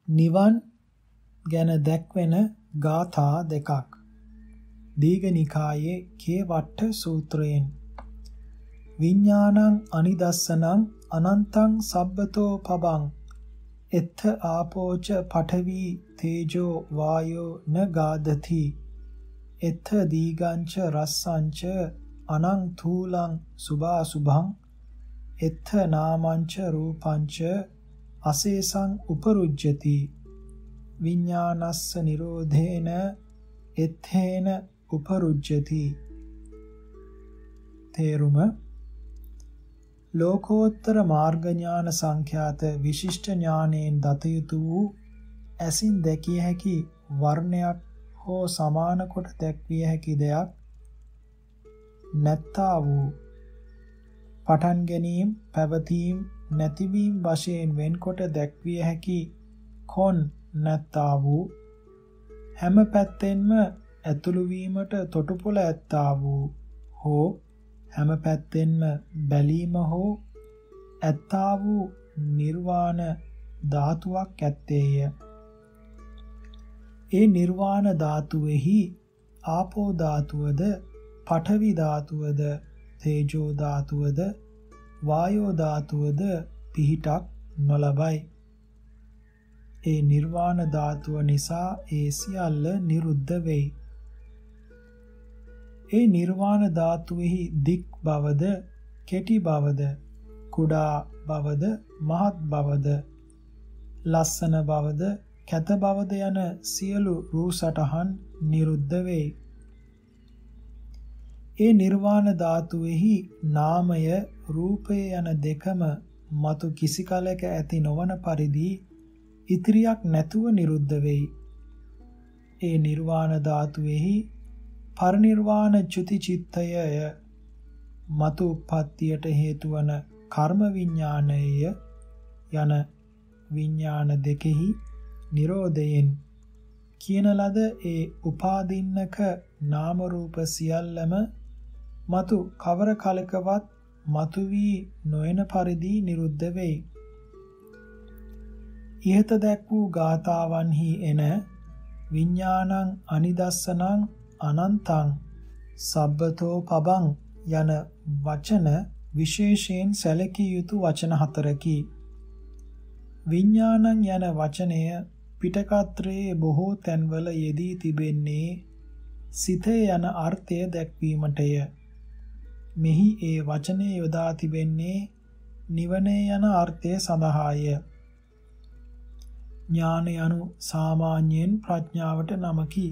නිවන් ගැන දැක්වෙන ගාථා දෙකක්. දීඝනිකායේ කේවට්ට සූත්‍රයෙන් විඥානං අනිදස්සනං අනන්තං සබ්බතෝ පබං එත්ථ ආපෝච පඨවි තේජෝ වායෝ න ගාදති එත්ථ දීගංච රස්සංච අනං තූලං සුභාසුභං එත්ථ නාමංච රූපංච අසේසං උපරුජ්ජති විඥානස්ස නිරෝධේන එත්තේන උපරුජ්ජති. තේරුම ලෝකෝත්තර මාර්ග ඥාන සංඛ්‍යාත විශිෂ්ට ඥානයෙන් දත යුතු වූ ඇසින් දැකිය හැකි වර්ණයක් හෝ සමාන කොට දැක්විය හැකි දෙයක් නැත්තා වූ පටන් ගැනීම පැවතීම නැතිවීම වශයෙන් වෙන්කොට දැක්විය හැකි කොන් නැත්තා වූ හැම පැත්තෙන්ම ඇතුළු වීමට තොටුපොළ ඇත්තා වූ හෝ හැම පැත්තෙන්ම බැලීම හෝ ඇත්තා වූ නිර්වාණ ධාතුවක් ඇත්තේය. ඒ නිර්වාණ ධාතුවේහි ආපෝ ධාතුවද පඨවි ධාතුවද තේජෝ ධාතුවද වායෝ ධාතුවද පිහිටක් නොලබයි. ඒ නිර්වාණ ධාතුව නිසා ඒ සියල්ල නිරුද්ධ වෙයි. ඒ නිර්වාණ ධාතුවේහි දික් බවද කෙටි බවද කුඩා බවද මහත් බවද ලස්සන බවද කැත බවද යන සියලු රූ සටහන් නිරුද්ධ වෙයි. ඒ නිර්වාණ ධාතුවේහි නාමය රූපය යන දෙකම මතු කිසි කලක ඇති නොවන පරිදි ඉතිරියක් නැතුව නිරුද්ධ වෙයි. ඒ නිර්වාණ ධාතුවේහි පරිනිර්වාණ චුති චිත්තය මතු උප්පත්තියට හේතු වන කර්ම විඥානය යන විඥාන දෙකෙහි නිරෝධයෙන් කියන ලද ඒ උපාදින්නක නාම රූප සියල්ලම මතු කවර කලකවත් මතු වී නොයන පරිදි නිරුද්ධ වෙයි. ඉහත දැක් වූ ගාථාවන්හි එන විඥානං අනිදස්සනං අනන්තං සබ්බතෝ පබං යන වචන විශේෂයෙන් සැලකිය යුතු වචන හතරකි. විඥානං යන වචනය පිටකත්‍රයේ බොහෝ තැන්වල යෙදී තිබෙන්නේ සිතේ යන අර්ථය දැක්වීමටය. මෙහි ඒ වචනය යොදා තිබෙන්නේ නිවනේ යන අර්ථය සඳහාය. ඥාන යනු සාමාන්‍යයෙන් ප්‍රඥාවට නමකි.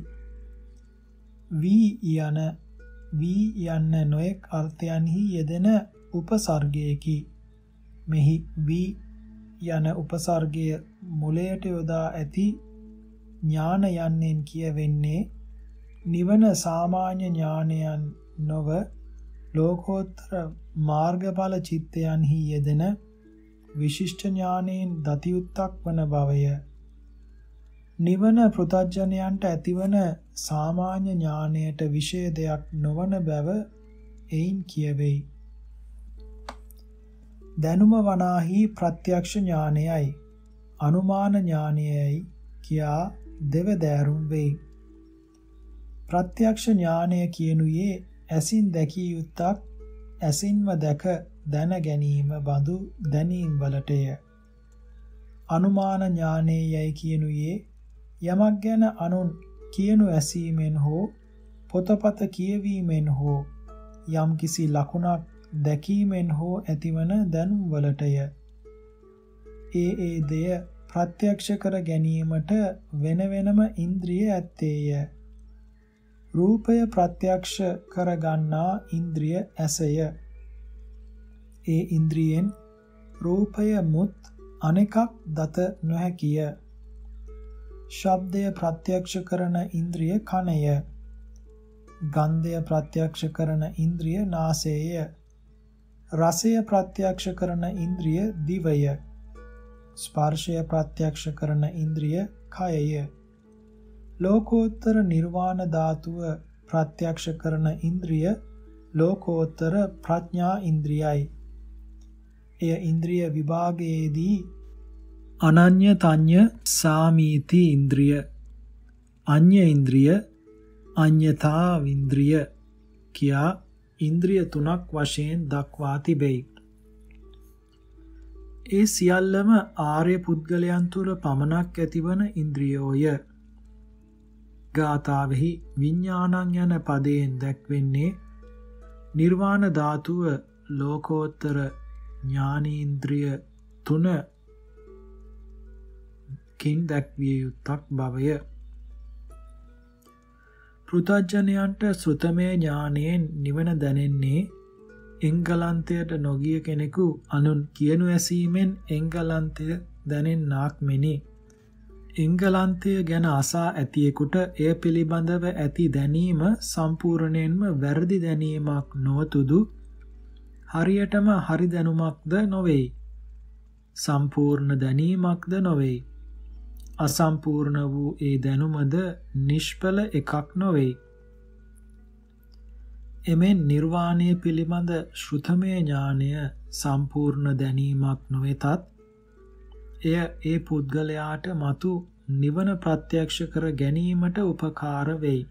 වී යන්න නොයෙක් අර්ථයන්හි යෙදෙන උපසර්ගයකි. මෙහි වී යන උපසර්ගය මුලයට යොදා ඇති ඥාන යන්නෙන් කියවෙන්නේ නිවන සාමාන්‍ය ඥානයන් නොව ලෝකෝත්තර මාර්ගඵල චිත්තයන්හි යෙදෙන විශිෂ්ට ඥානයෙන් දතියුත්තක් වන බවය. නිවන පෘථග්ජනයන්ට ඇතිවන සාමාන්‍ය ඥානයට විශේෂයක් නොවන බව එයින් කියවෙයි. දැනුම වනාහි ප්‍රත්‍යක්ෂ ඥානයයි අනුමාන ඥානයයි කියා දෙවදෑරුම් වෙයි. ප්‍රත්‍යක්ෂ ඥානය කියනුයේ ඇසින් දැකිය යුත්තක් ඇසින්ම දැක දැන ගැනීම බඳු දැනීම් වලටය. අනුමාන ඥානයයි කියනුයේ යමක් ගැන අනුන් කියනු ඇසීමෙන් හෝ පොතපත කියවීමෙන් හෝ යම් කිසි ලකුණක් දැකීමෙන් හෝ ඇතිවන දැනුම් වලටය. ඒ දෙය ප්‍රත්‍යක්ෂ කර ගැනීමට වෙන වෙනම ඉන්ද්‍රිය ඇත්තේය. රූපය ප්‍රත්‍යක්ෂ කර ගන්නා ඉන්ද්‍රිය ඇසය. ඒ ඉන්ද්‍රියෙන් රූපය මුත් අනෙකක් දත නොහැකිය. ශබ්දය ප්‍රත්‍යක්ෂ කරන ඉන්ද්‍රිය කනය. ගන්ධය ප්‍රත්‍යක්ෂ කරන ඉන්ද්‍රිය නාසයය. රසය ප්‍රත්‍යක්ෂ කරන ඉන්ද්‍රිය දිවය. ස්පර්ශය ප්‍රත්‍යක්ෂ කරන ඉන්ද්‍රිය කයය. ලෝකෝත්තර නිර්වාණ ධාතුව ප්‍රත්‍යක්ෂ කරන ඉන්ද්‍රිය ලෝකෝත්තර ප්‍රඥා ඉන්ද්‍රියයි. එය ඉන්ද්‍රිය විභාගයේදී අනඤ්‍ය තඤ්ඤ සාමීති ඉන්ද්‍රිය අඤ්ඤ ඉන්ද්‍රිය අඤ්ඤතා වින්ද්‍රිය කියා ඉන්ද්‍රිය තුනක් වශයෙන් දක්වා තිබෙයි. ඒ සියල්ලම ආර්ය පුද්ගලයන් තුළ පමණක් ඇතිවන ඉන්ද්‍රියෝය. ගාථාවෙහි විඥානං යන පදයෙන් දැක්වෙන්නේ නිර්වාණ ධාතුව ලෝකෝත්තර ඥානීන්ද්‍රිය තුන කින් දැක්විය යුත්තක් බවය. පෘථග්ජනයන්ට ශ්‍රුතමය ඥානයෙන් නිවන දැනෙන්නේ එංගලන්තයට නොගිය කෙනෙකු අනුන් කියනු ඇසීමෙන් එංගලන්තය දැනෙන්නාක් මෙනි. එංගලන්තය ගැන අසා ඇතියෙකුට එය පිළිබඳව ඇති දැනීම සම්පූර්ණයෙන්ම වැරදි දැනීමක් නොවතුදු හරියටම හරි දැනුමක්ද නොවෙයි. සම්පූර්ණ දැනීමක්ද නොවෙයි. අසම්පූර්ණ වූ ඒ දැනුමද නිෂ්ඵල එකක් නොවෙයි. එමෙන් නිර්වාණය පිළිබඳ ශ්‍රුතමය ඥානය සම්පූර්ණ දැනීමක් නොවෙතත් එය ඒ පුද්ගලයාට මතු නිවන ප්‍රත්‍යක්ෂ කර ගැනීමට උපකාර වෙයි.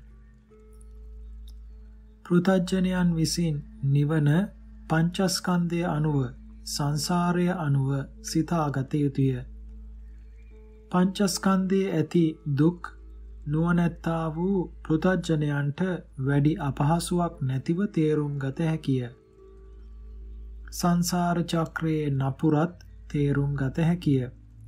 පෘථග්ජනයන් විසින් නිවන පංචස්කන්ධය අනුව සංසාරය අනුව සිතාගත යුතුය. පංචස්කන්ධයේ ඇති දුක් නුවණැත්තා වූ පෘථග්ජනයන්ට වැඩි අපහසුාවක් නැතිව තේරුම් ගත හැකිය. සංසාර චක්‍රයේ නපුරත් තේරුම් ගත හැකිය.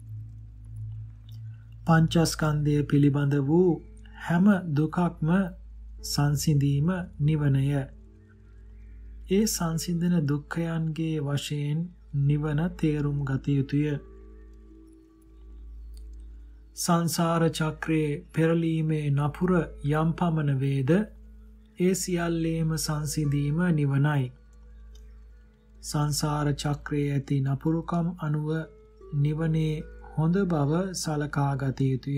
පංචස්කන්ධය පිළිබඳ වූ හැම දුකක්ම සංසිඳීම නිවනය. ඒ සංසිඳන දුක්ඛයන්ගේ වශයෙන් නිවන තේරුම් ගත යුතුය. සංසාර චක්‍රයේ පෙරලීමේ නපුර යම් පමණ වේද ඒ සියල්ලේම සංසිඳීම නිවනයි. සංසාර චක්‍රයේ ඇති නපුරුකම් අනුව නිවනේ හොඳ බව සලකා ගත යුතුය.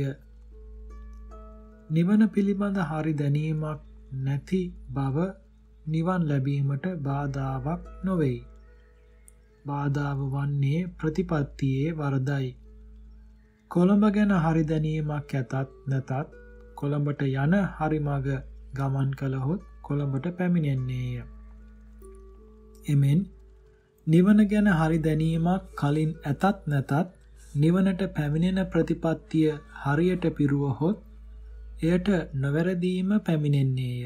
නිවන පිළිබඳ හරි දැනීමක් නැති බව නිවන් ලැබීමට බාධාවක් නොවේයි. බාධාව වන්නේ ප්‍රතිපත්තියේ වරදයි. කොළඹ ගැන හරි දැනීමක් ඇතත් නැතත් කොළඹට යන හරි මඟ ගමන් කළහොත් කොළඹට පැමිණෙන්නේය. එමෙන් නිවන ගැන හරි දැනීමක් කලින් ඇතත් නැතත් නිවනට පැමිණෙන ප්‍රතිපත්තිය හරියට පිරුවහොත් එයට නොවැරදීම පැමිණෙන්නේය.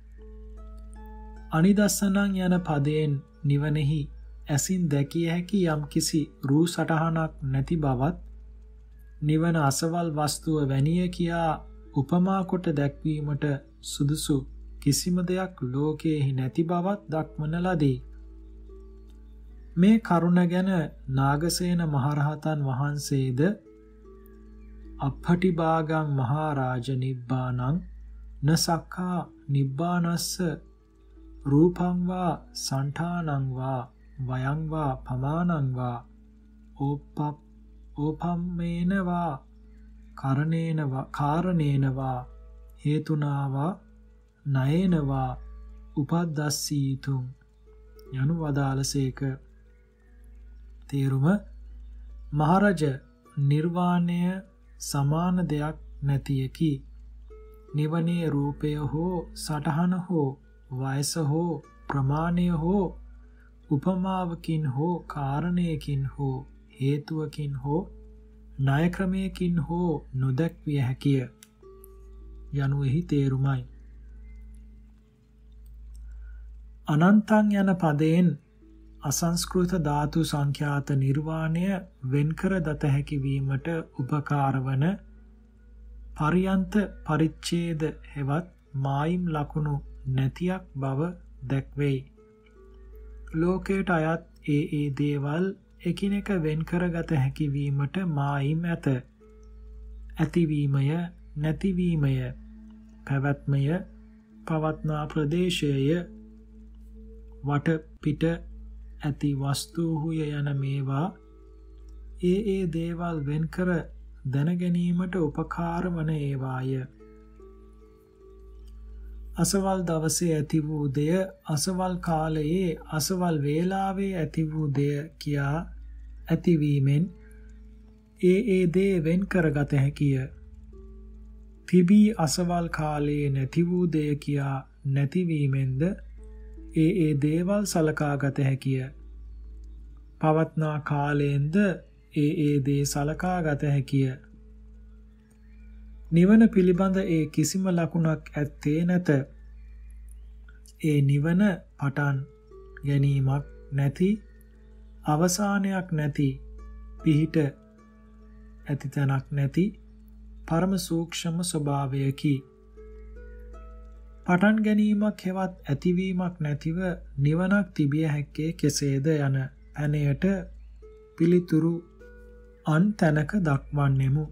අනිදස්සනං යන පදයෙන් නිවනෙහි ඇසින් දැකිය හැකි යම් කිසි රූ සටහනක් නැති බවත් නිවන අසවල් වස්තුව වැනිය කියා උපමා කොට දැක්වීමට සුදුසු කිසිම දෙයක් ලෝකයේහි නැති බවත් දක්වන ලදී. මේ කරුණ ගැන නාගසේන මහරහතන් වහන්සේද අප්පටිභාගං මහරජ නිබ්බානං නසක්ඛා නිබ්බානස්ස රූපං වා සණ්ඨානං වා වයං වා පමානං වා ඕපම්මේන වා කාරණේන වා හේතුනා වා නයේන වා උපද්දස්සීතුං යනු වදාළසේක. තේරුම මහරජ නිර්වාණය සමාන දෙයක් නැතියකි. නිවනේ රූපය හෝ සටහන හෝ වයස හෝ ප්‍රමාණය හෝ උපමාවකින් හෝ කාරණයකින් හෝ හේතුවකින් හෝ ණය ක්‍රමයකින් හෝ නොදැක්විය හැකිය යනු එහි තේරුමයි. අනන්තං යන පදයෙන් අසංස්කෘත ධාතු සංඛ්‍යාත නිර්වාණය වෙන්කර දත හැකි වීමට උපකාර වන පරියන්ත පරිච්ඡේද හෙවත් මායිම් ලකුණු නැතියක් බව දැක්වෙයි. ලෝකයට අයත් ඒ දේවල් එකිනෙක වෙන්කර ගත හැකි වීමට මායිම් ඇත. ඇතිවීමය නැතිවීමය පැවැත්මය පවත්නා ප්‍රදේශය වටපිට ඇති වස්තුහුය යන මේවා ඒ දේවල් වෙන්කර දැනගැනීමට උපකාර වන ඒවාය. අසවල් දවසේ ඇති වූ දෙය අසවල් කාලයේ අසවල් වේලාවේ ඇති වූ දෙය කියා ඇතිවීමෙන් ඒ දේ වෙන් කරගත හැකිය. තිබී අසවල් කාලයේ නැති වූ දෙය කියා නැතිවීමෙන්ද ඒ දේවල් සලකාගත හැකිය. පවත්නා කාලයෙන්ද ඒ දේ සලකාගත හැකිය. නිවන පිළිබඳ ඒ කිසිම ලකුණක් ඇත්තේ නැත. ඒ නිවන පටන් ගැනීමක් නැති, අවසානයක් නැති, පිහිට ඇති තැනක් නැති පරම සූක්ෂම ස්වභාවයකි. පටන් ගැනීමක් හෙවත් ඇතිවීමක් නැතිව නිවනක් තිබිය හැක්කේ කෙසේද යන පැනයට පිළිතුරු අන් තැනක දක්වන්නෙමු.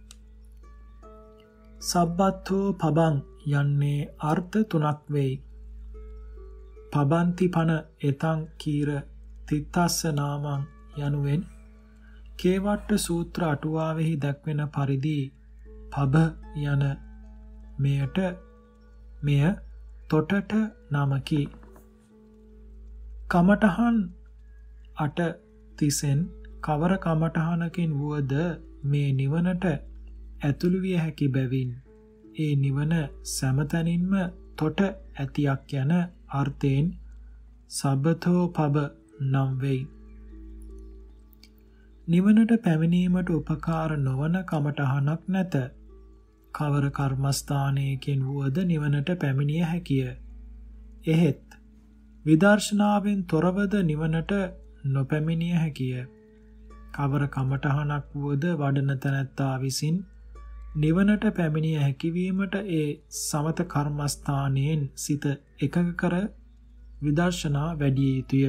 සබ්බත්තෝ පබං යන්නේ අර්ථ තුනක් වෙයි. පබන්ති පන එතං කීර තිත්තස්ස නාමං යනුවෙන් කේවට්ට සූත්‍ර අටුවාවෙහි දැක්වෙන පරිදි පබ යන මෙය තොටට නමකි. කමඨහන් 8 කවර කමඨහනකින් වුවද මේ නිවනට ඇතුළු විය හැකි බැවින් ඒ නිවන සෑමතැනින්ම තොට ඇතියක් යන අර්ථයෙන් සබ්බතෝ පබ නම් වෙයි. නිවනට පැමිණීමට උපකාර නොවන කමඨහනක් නැත. කවර කර්මස්ථානයකින් වුවද නිවනට පැමිණිය හැකිය. එහෙත් විදර්ශනාවෙන් තොරවද නිවනට නොපැමිණිය හැකිය. කවර කමඨහනක් වුවද වඩන තැනැත්තා විසින් නිවනට පැමිණිය හැකිවීමට ඒ සමත කර්මස්ථානයෙන් සිත එකඟ කර විදර්ශනා වැඩිය යුතුය.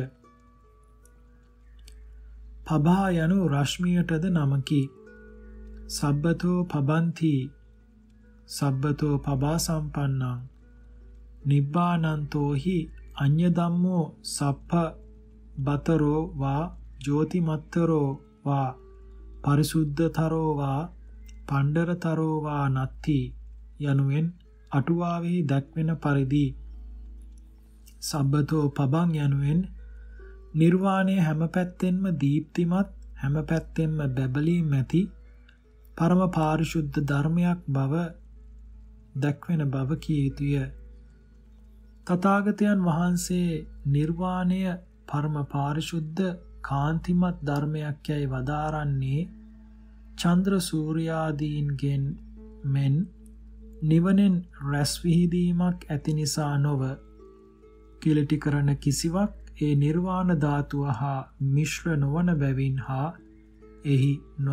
පබා යනු රශ්මියටද නමකි. සබ්බතෝ පබන්ති සබ්බතෝ පබා සම්පන්නං නිබ්බානන්තෝ හි අඤ්ඤ ධම්මෝ සප්ප බතරෝ වා ජෝතිමත්තරෝ වා පරිසුද්ධතරෝ වා පණ්ඩරතරෝ වා නත්ති යනුවෙන් අටුවාවෙහි දැක්වෙන පරිදි සබ්බතෝ පබං යනුවෙන් නිර්වාණය හැම පැත්තෙන්ම දීප්තිමත්, හැම පැත්තෙන්ම බැබලීම් ඇති පරම පාරිශුද්ධ ධර්මයක් බව දැක්වෙන බව කිය යුතුය. තථාගතයන් වහන්සේ නිර්වාණය පරම පාරිශුද්ධ කාන්තිමත් ධර්මයක් යයි වදාරන්නේ චන්ද්‍ර සූර්යාදීන්ගෙන් මෙන් නිවනෙන් රැස් විහිදීමක් ඇති නිසා නොව කිලිටි කරන කිසිවක් ඒ නිර්වාණ ධාතුව හා මිශ්‍ර නොවන බැවින් හා එහි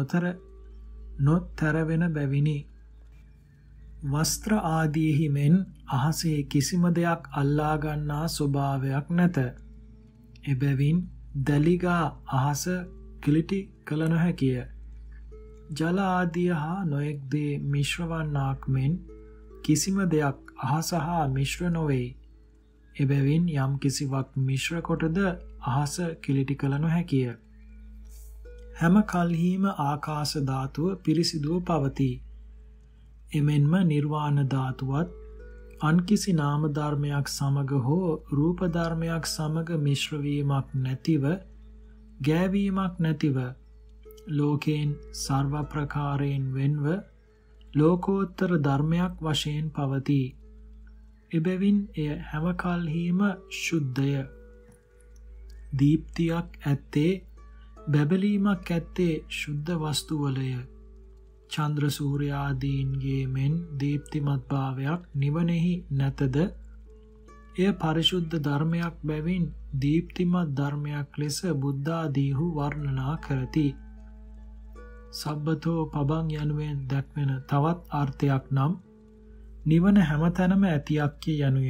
නොතර වෙන බැවිනි. වස්ත්‍ර ආදීහි මෙන් අහසේ කිසිම දෙයක් අල්ලා ගන්නා ස්වභාවයක් නැත. එබැවින් දලිගා අහස කිලිටි කළ නොහැකිය. ජල ආදිය හා නොයෙක් දේ මිශ්‍ර වන්නාක් මෙන් කිසිම දෙයක් අහස හා මිශ්‍ර නොවේ. එබැවින් යම් කිසිවක් මිශ්‍ර කොටද අහස කිලිටි කළ නොහැකිය. හැම කල්හිම ආකාශ ධාතුව පිරිසිදුව පවතී. එමෙන්ම නිර්වාණ ධාතුවත් අන් කිසි නාම ධර්මයක් සමග හෝ රූප ධර්මයක් සමග මිශ්‍ර වීමක් නැතිව, ගෑවීමක් නැතිව ලෝකයෙන් සර්ව ප්‍රකාරයෙන් වෙන්ව ලෝකෝත්තර ධර්මයක් වශයෙන් පවතී. එබැවින් එය හැම කල්හිම ශුද්ධය. දීප්තියක් ඇත්තේ, බැබලීමක් ඇත්තේ ශුද්ධ වස්තුවලය. චන්ද්‍ර සූර්යාදීන්ගේ මෙන් දීප්තිමත් භාවයක් නිවනෙහි නැතද? එය පරිශුද්ධ ධර්මයක් බැවින් දීප්තිමත් ධර්මයක් ලෙස බුද්ධාදීහු වර්ණනා කරති. සබ්බතෝ පබං යනුවෙන් දැක්වෙන තවත් අර්ථයක් නම් නිවන හැමතැනම ඇතියක් යනුය.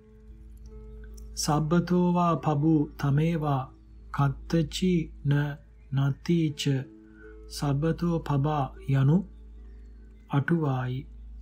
සබ්බතෝවා පබු තමේවා කත්තචි නතිච සබ්බතෝ පබා යනු අටුවායි.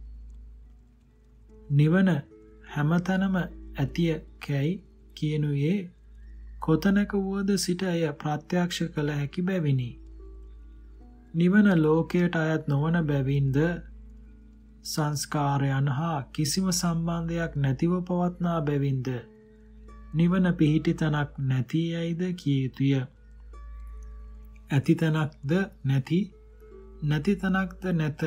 නිවන හැමතැනම ඇතිය කැයි කියනුයේ කොතනක වුවද සිට එය ප්‍රත්‍යක්ෂ කළ හැකි බැවිනි. නිවන ලෝකයට අයත් නොවන බැවින්ද සංස්කාරයන් හා කිසිම සම්බන්ධයක් නැතිව පවත්නා බැවින්ද නිවන පිහිටි තැනක් නැති යයිද කිය යුතුය. ඇති තැනක්ද නැති, නැති තනක්ද නැත.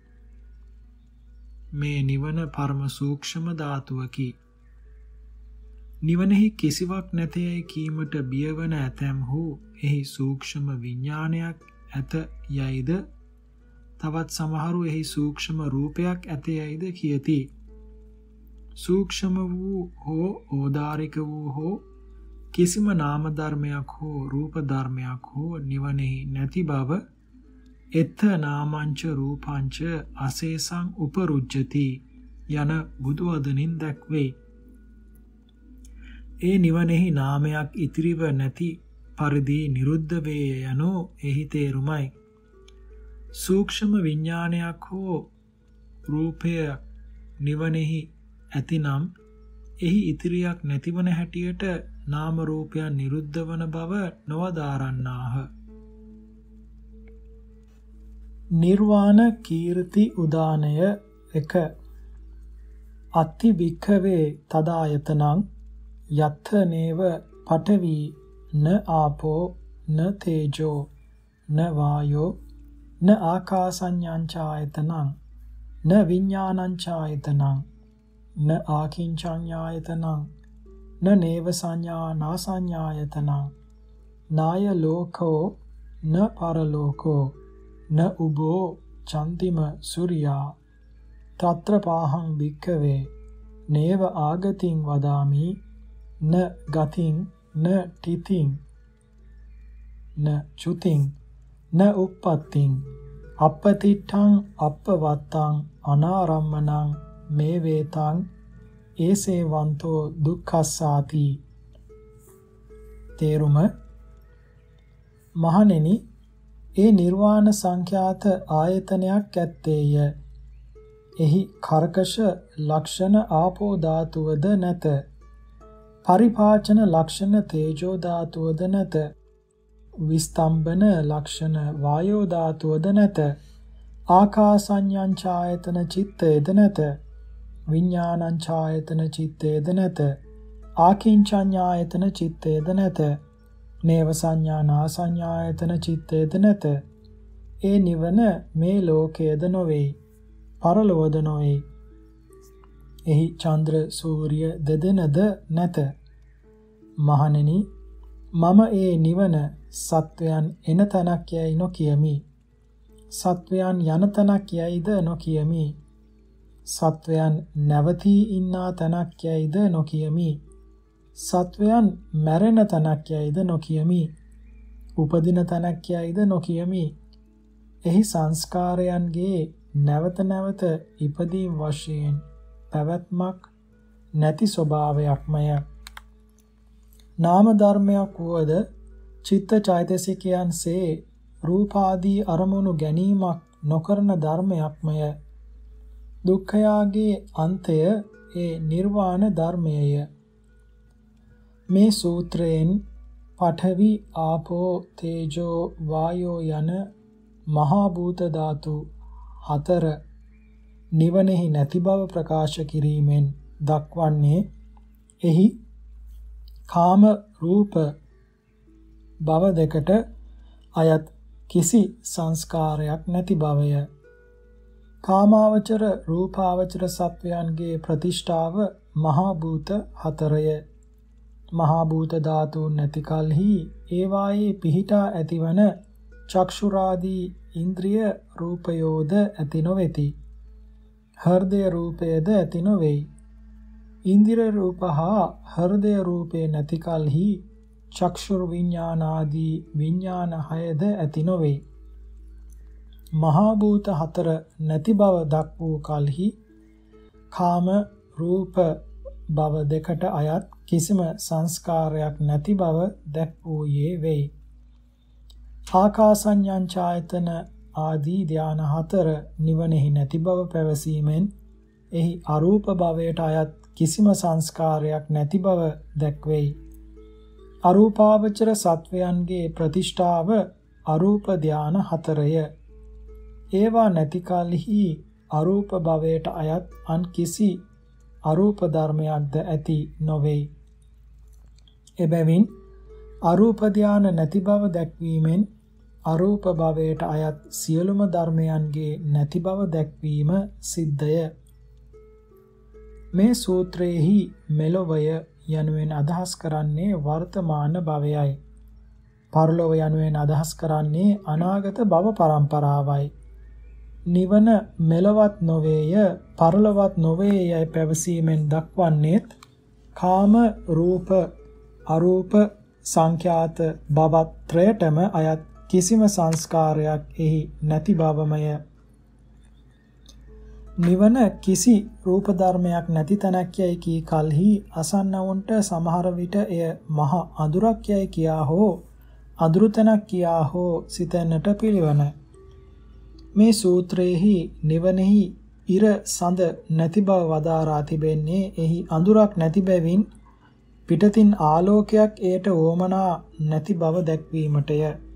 මේ නිවන පරම සූක්ෂම ධාතුවකි. නිවනෙහි කිසිවක් නැතයයි කීමට බියවන ඇතැම්හු එහි සූක්ෂම විඥානයක් ඇත යයිද, තවත් සමහරු එහි සූක්ෂම රූපයක් ඇත යයිද කියති. සූක්ෂම වූ හෝ ඕදාරික වූ හෝ කිසිම නාම ධර්මයක් හෝ රූප ධර්මයක් හෝ නිවනෙහි නැති බව එත්ත නාමංච රූපංච අසේසං උපරුජ්ජති යන බුදු වදනින් දැක්වේ. ඒ නිවනෙහි නාමයක් ඉතිරිව නැති පරිදි නිරුද්ධ වේ යනෝ එහි තේරුමයි. සූක්ෂම විඥානයක් හෝ රූපය නිවනෙහි ඇතිනම් එහි ඉතිරියක් නැතිවන හැටියට නාම රූපයන් නිරුද්ධ වන බව නොවදාරන්නාහ. නිර්වාණ කීර්ති උදානය 1. අත්ති භික්ඛවේ තදායතනං යත්ථ නේව පඨවි න ආපෝ න තේජෝ න වායෝ න ආකාසඤ්ඤායතනං න විඥානඤ්ඤායතනං න ආකින්චඤ්ඤායතනං න නේව සංඥා නාසඤ්ඤායතනං නාය ලෝකෝ න පරලෝකෝ න උබෝ චන්තිම සූර්යා తත්‍ර පාහං භික්ඛවේ නේව ආගතින් වදාමි න ගතින් න තිතින් න චුතින් න උප්පත්තිං අප්පතිට්ඨං අප්පවත්තං අනාරම්මනං මේ වේතං ඒසේවන්තෝ දුක්ඛස්සාති. තේරුම: මහණෙනි, ඒ නිර්වාණ සංඛ්‍යාත ආයතනයක් ඇත්තේය. එහි කර්කශ ලක්ෂණ ආපෝ ධාතුවද නැත. පරිපාචන ලක්ෂණ තේජෝ ධාතුවද නැත. විස්තම්බන ලක්ෂණ වායෝ ධාතුවද නැත. ආකාසඤ්ඤායතන චිත්තේද නැත. විඥානඤ්ඤායතන චිත්තේද නැත. ආකින්චඤ්ඤායතන චිත්තේද නැත. නේව සංඥා නාසඤ්ඤායතන චිත්තේද නැත. ඒ නිවන මේ ලෝකයේද නොවේ, පරලොවද නොවේ. එහි චන්ද්‍ර සූර්ය දෙදෙනද නැත. මහණෙනි, මම ඒ නිවන සත්වයන් එන තැනක් යයි නොකියමි. සත්වයන් යන තැනක් යයිද නොකියමි. සත්වයන් නැවතී ඉන්නා තැනක් යයිද නොකියමි. සත්වයන් මැරෙන තැනක් යයිද නොකියමි. උපදින තැනක් යයිද නොකියමි. එහි සංස්කාරයන්ගේ නැවත නැවත ඉපදීම් වශයෙන් පැවැත්මක් නැති ස්වභාවයක්මය. නාම ධර්මයක් වුවද චිත්ත චෛතසිකයන්සේ රූපාදී අරමුණු ගැනීමක් නොකරන ධර්මයක්මය. දුක්ඛයාගේ අන්තය ඒ නිර්වාණ ධර්මයය. මේ සූත්‍රයෙන් පඨවි, ආපෝ, තේජෝ, වායෝ යන මහා භූත ධාතු 4 නිවනෙහි නැති බව ප්‍රකාශ කිරීමෙන් දක්වන්නේ එහි කාම රූප භව දෙකට අයත් කිසි සංස්කාරයක් නැති බවය. කාමාවචර රූපාවචර සත්වයන්ගේ ප්‍රතිෂ්ඨාව මහා භූත 4ය. මහා භූත ධාතුන් නැති කලෙහි ඒවායේ පිහිටා ඇතිවන චක්ෂුරාදී ඉන්ද්‍රිය රූපයෝද ඇති නොවේති. හෘදය රූපයද ඇති නොවේයි. ඉන්ද්‍රිය රූප හා හෘදය රූපේ නැති කලෙහි චක්ෂුර් විඥානාදී විඥාන 6ද ඇති නොවේ. මහා භූත 4 නැති බව දක්වූ කලෙහි කාම රූප භව දෙකට අයත් කිසිම සංස්කාරයක් නැති බව දැක්වූයේ වෙයි. ආකාසඤ්ඤායතන ආදී ධාන 4 නිවනෙහි නැති බව පැවසීමෙන් එහි අරූප භවයට අයත් කිසිම සංස්කාරයක් නැති බව දැක්වෙයි. අරූපාවචර සත්වයන්ගේ ප්‍රතිෂ්ඨාව අරූප ධාන 4ය. ඒවා නැති කලෙහි අරූප භවයට අයත් අන් කිසි අරූප ධර්මයක්ද ඇති නොවේ. එබැවින් අරූප ධාන නැති බව දැක්වීමෙන් අරූප භවයට අයත් සියලුම ධර්මයන්ගේ නැති බව දැක්වීම සිද්ධය. මේ සූත්‍රයේහි මෙලොවය යනුවෙන් අදහස් කරන්නේ වර්තමාන භවයයි. පරලොව යනුවෙන් අදහස් කරන්නේ අනාගත භව පරම්පරාවයි. නිවන මෙලවත් නොවේය පරලොවත් නොවේ යයි පැවසීමෙන් දක්වන්නේත් කාම රූප අරූප සංඛ්‍යාත භවත්‍රයටම අයත් කිසිම සංස්කාරයක් එහි නැති බවමය. නිවන කිසි රූප ධර්මයක් නැති තැනක් යයි කී කලෙහි අසන්නවුන්ට සමහර විට එය මහ අඳුරක් යයි කියා හෝ අඳුරු තැනක් කියා හෝ සිතන්නට පිළිවන. මේ සූත්‍රයේහි නිවනෙහි ඉර සඳ නැති බව වදාරා තිබෙන්නේ එහි අඳුරක් නැති බැවින් පිටතින් ආලෝකයක් එයට වොමනා නැති බව දැක්වීමටය.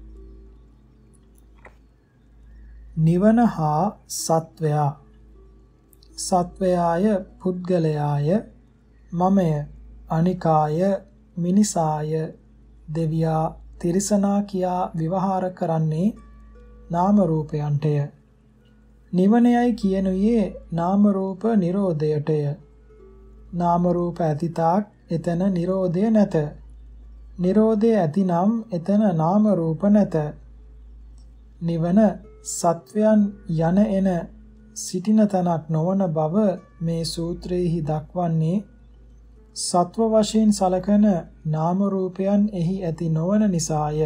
නිවන හා සත්වයා සත්වයාය පුද්ගලයාය මමය අනිකාය මිනිසාය දෙවියා තිරිසනා කියා විවහාර කරන්නේ නාම රූපයන්ටය. නිවනයයි කියනුයේ නාම රූප නිරෝධයටය. නාම රූප ඇතිතාක් එතන නිරෝධය නැත. නිරෝධය ඇතිනම් එතන නාම රූප නැත. නිවන සත්වයන් යන එන සිටින තැනක් නොවන බව මේ සූත්‍රයේහි දක්වන්නේ සත්ව වශයෙන් සලකන නාම රූපයන් එහි ඇති නොවන නිසාය.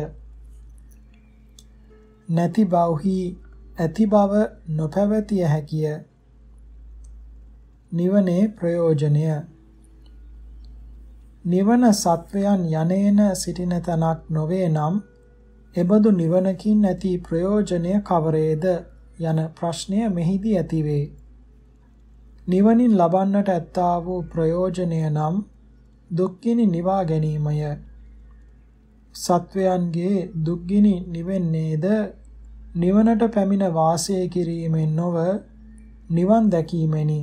නැති බවහි ඇති බව නොපැවතිය හැකිය. නිවනේ ප්‍රයෝජනය නිවන සත්වයන් යනේන සිටින තැනක් නොවේ නම් එබඳු නිවනකින් ඇති ප්‍රයෝජනය කවරේද යන ප්‍රශ්නය මෙහිදී ඇතිවේ. නිවනින් ලබන්නට ඇත්තා වූ ප්‍රයෝජනය නම් දුක්ගිනි නිවා ගැනීමය. සත්වයන්ගේ දුක්ගිනි නිවෙන්නේද නිවනට පැමිණ වාසය කිරීමෙන් නොව නිවන් දැකීමෙනි.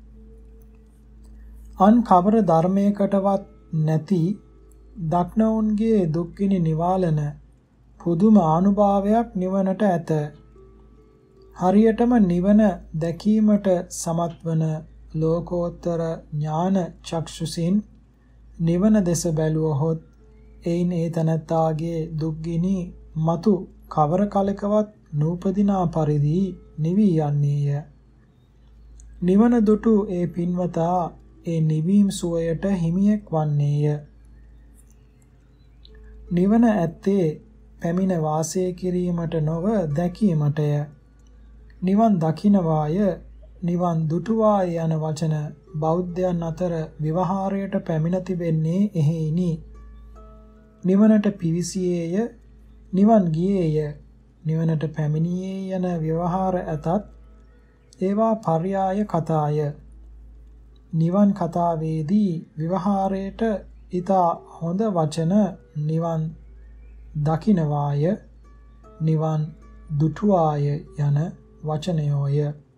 අන් කවර ධර්මයකටවත් නැති දක්නවුන්ගේ දුක්ගිනි නිවාලන පුදුම ආනුභාවයක් නිවනට ඇත. හරියටම නිවන දැකීමට සමත් වන ලෝකෝත්තර ඥාන චක්ෂුසින් නිවන දෙස බැලුවහොත් එයින් ඒ තනත්තාගේ දුක්ගිනි මතු කවර කලකවත් නූපදිනා පරිදි නිවී යන්නේය. නිවන දුටු ඒ පින්වතා ඒ නිවීම් සුවයට හිමියෙක් වන්නේය. නිවන ඇත්තේ පැමිණ වාසය කිරීමට නොව දැකීමටය. නිවන් දකින්නවාය නිවන් දුටුවාය යන වචන බෞද්ධයන් අතර විවහාරයට පැමිණ තිබෙන්නේ එහෙයිනි. නිවනට පිවිසියේය නිවන් ගියේය නිවනට පැමිණියේ යන විවහාර ඇතත් ඒවා පර්යාය කතාය. නිවන් කතාවේදී විවහාරයට ඊතා හොඳ වචන නිවන් දකින්නවාය නිවන් දුටුවාය යන වචනයෝය.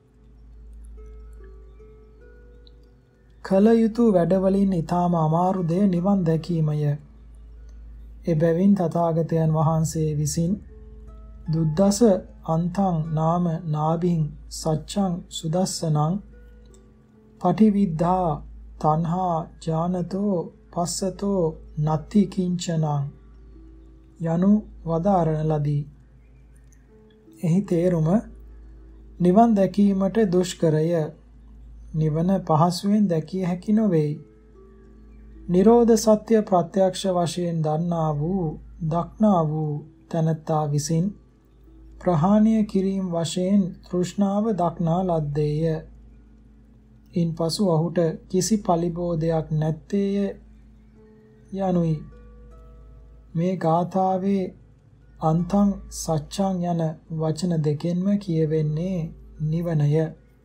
කල යුතු වැඩවලින් ඊටාම අමාරු දෙය නිවන් දැකීමය. එබැවින් තථාගතයන් වහන්සේ විසින් දුද්දස අන්තං නාම නාභින් සච්ඡං සුදස්සනං පටිවිද්ධා තණ්හා ඥානතෝ පස්සතෝ නත්ති කිංචනං යනු වදාරන ලදී. එහි තේරුම නිවන් දැකීමට දුෂ්කරය. නිවන පහසුවෙන් දැකිය හැකි නොවේ. නිරෝධ සත්‍ය ප්‍රත්‍යක්ෂ වශයෙන් දන්නා වූ දක්නා වූ තැනැත්තා විසින් ප්‍රහාණය කිරීම වශයෙන් තෘෂ්ණාව දක්නා ලද්දේය. ඉන්පසු ඔහුට කිසි පලිබෝධයක් නැත්තේය යනුයි. මේ ගාථාවේ අන්තං සච්ඡං යන වචන දෙකෙන්ම කියවෙන්නේ නිවනය.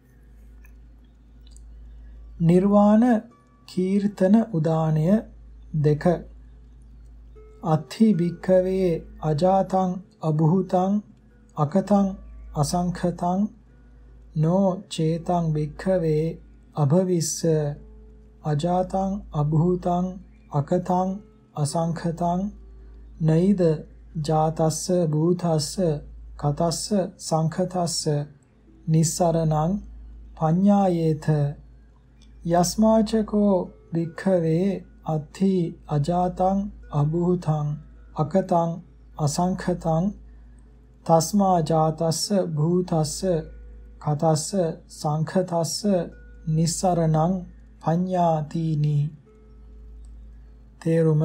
නිර්වාණ කීර්තන උදානය 2 අත්ථි භික්ඛවේ අජාතං අභූතං අකතං අසංඛතං නෝ චේතං භික්ඛවේ අභවිස්ස අජාතං අභූතං අකතං අසංඛතං නෛද ජාතස්ස භූතස්ස කතස්ස සංඛතස්ස නිස්සරණං පඤ්ඤායේත යස්මාචකෝ වික්ඛවේ අත්ථි අජාතං අභූතං අකතං අසංඛතං තස්මා ජාතස්ස භූතස්ස කතස්ස සංඛතස්ස නිස්සරණං පඤ්ඤාතිනි. තේරුම